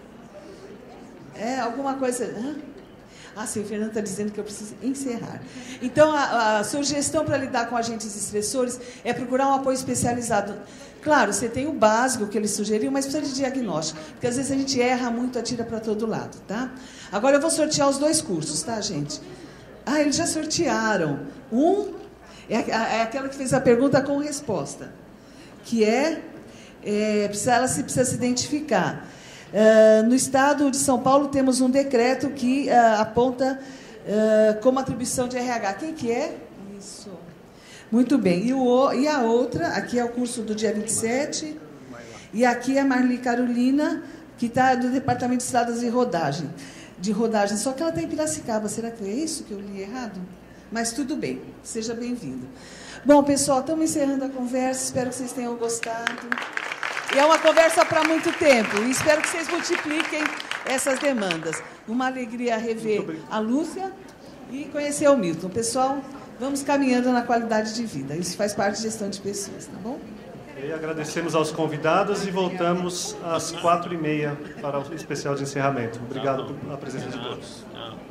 É alguma coisa... Hã? Ah, sim, o Fernando está dizendo que eu preciso encerrar. Então, a, a sugestão para lidar com agentes estressores é procurar um apoio especializado. Claro, você tem o básico que ele sugeriu, mas precisa de diagnóstico, porque às vezes a gente erra muito, atira para todo lado, tá? Agora eu vou sortear os dois cursos, tá, gente? Ah, eles já sortearam. Um é, é aquela que fez a pergunta com resposta, que é, é precisa, ela se, precisa se identificar. Uh, no estado de São Paulo temos um decreto que uh, aponta uh, como atribuição de R H. Quem que é? Isso. Muito bem. E, o, e a outra, aqui é o curso do dia vinte e sete, e aqui é a Marli Carolina, que está do Departamento de Estradas de Rodagem. De rodagem. Só que ela está em Piracicaba. Será que é isso que eu li errado? Mas tudo bem. Seja bem-vindo. Bom, pessoal, estamos encerrando a conversa. Espero que vocês tenham gostado. E é uma conversa para muito tempo. E espero que vocês multipliquem essas demandas. Uma alegria rever a Lúcia e conhecer o Milton. Pessoal, vamos caminhando na qualidade de vida. Isso faz parte de gestão de pessoas, tá bom? E agradecemos aos convidados e voltamos às quatro e meia para o especial de encerramento. Obrigado pela presença de todos.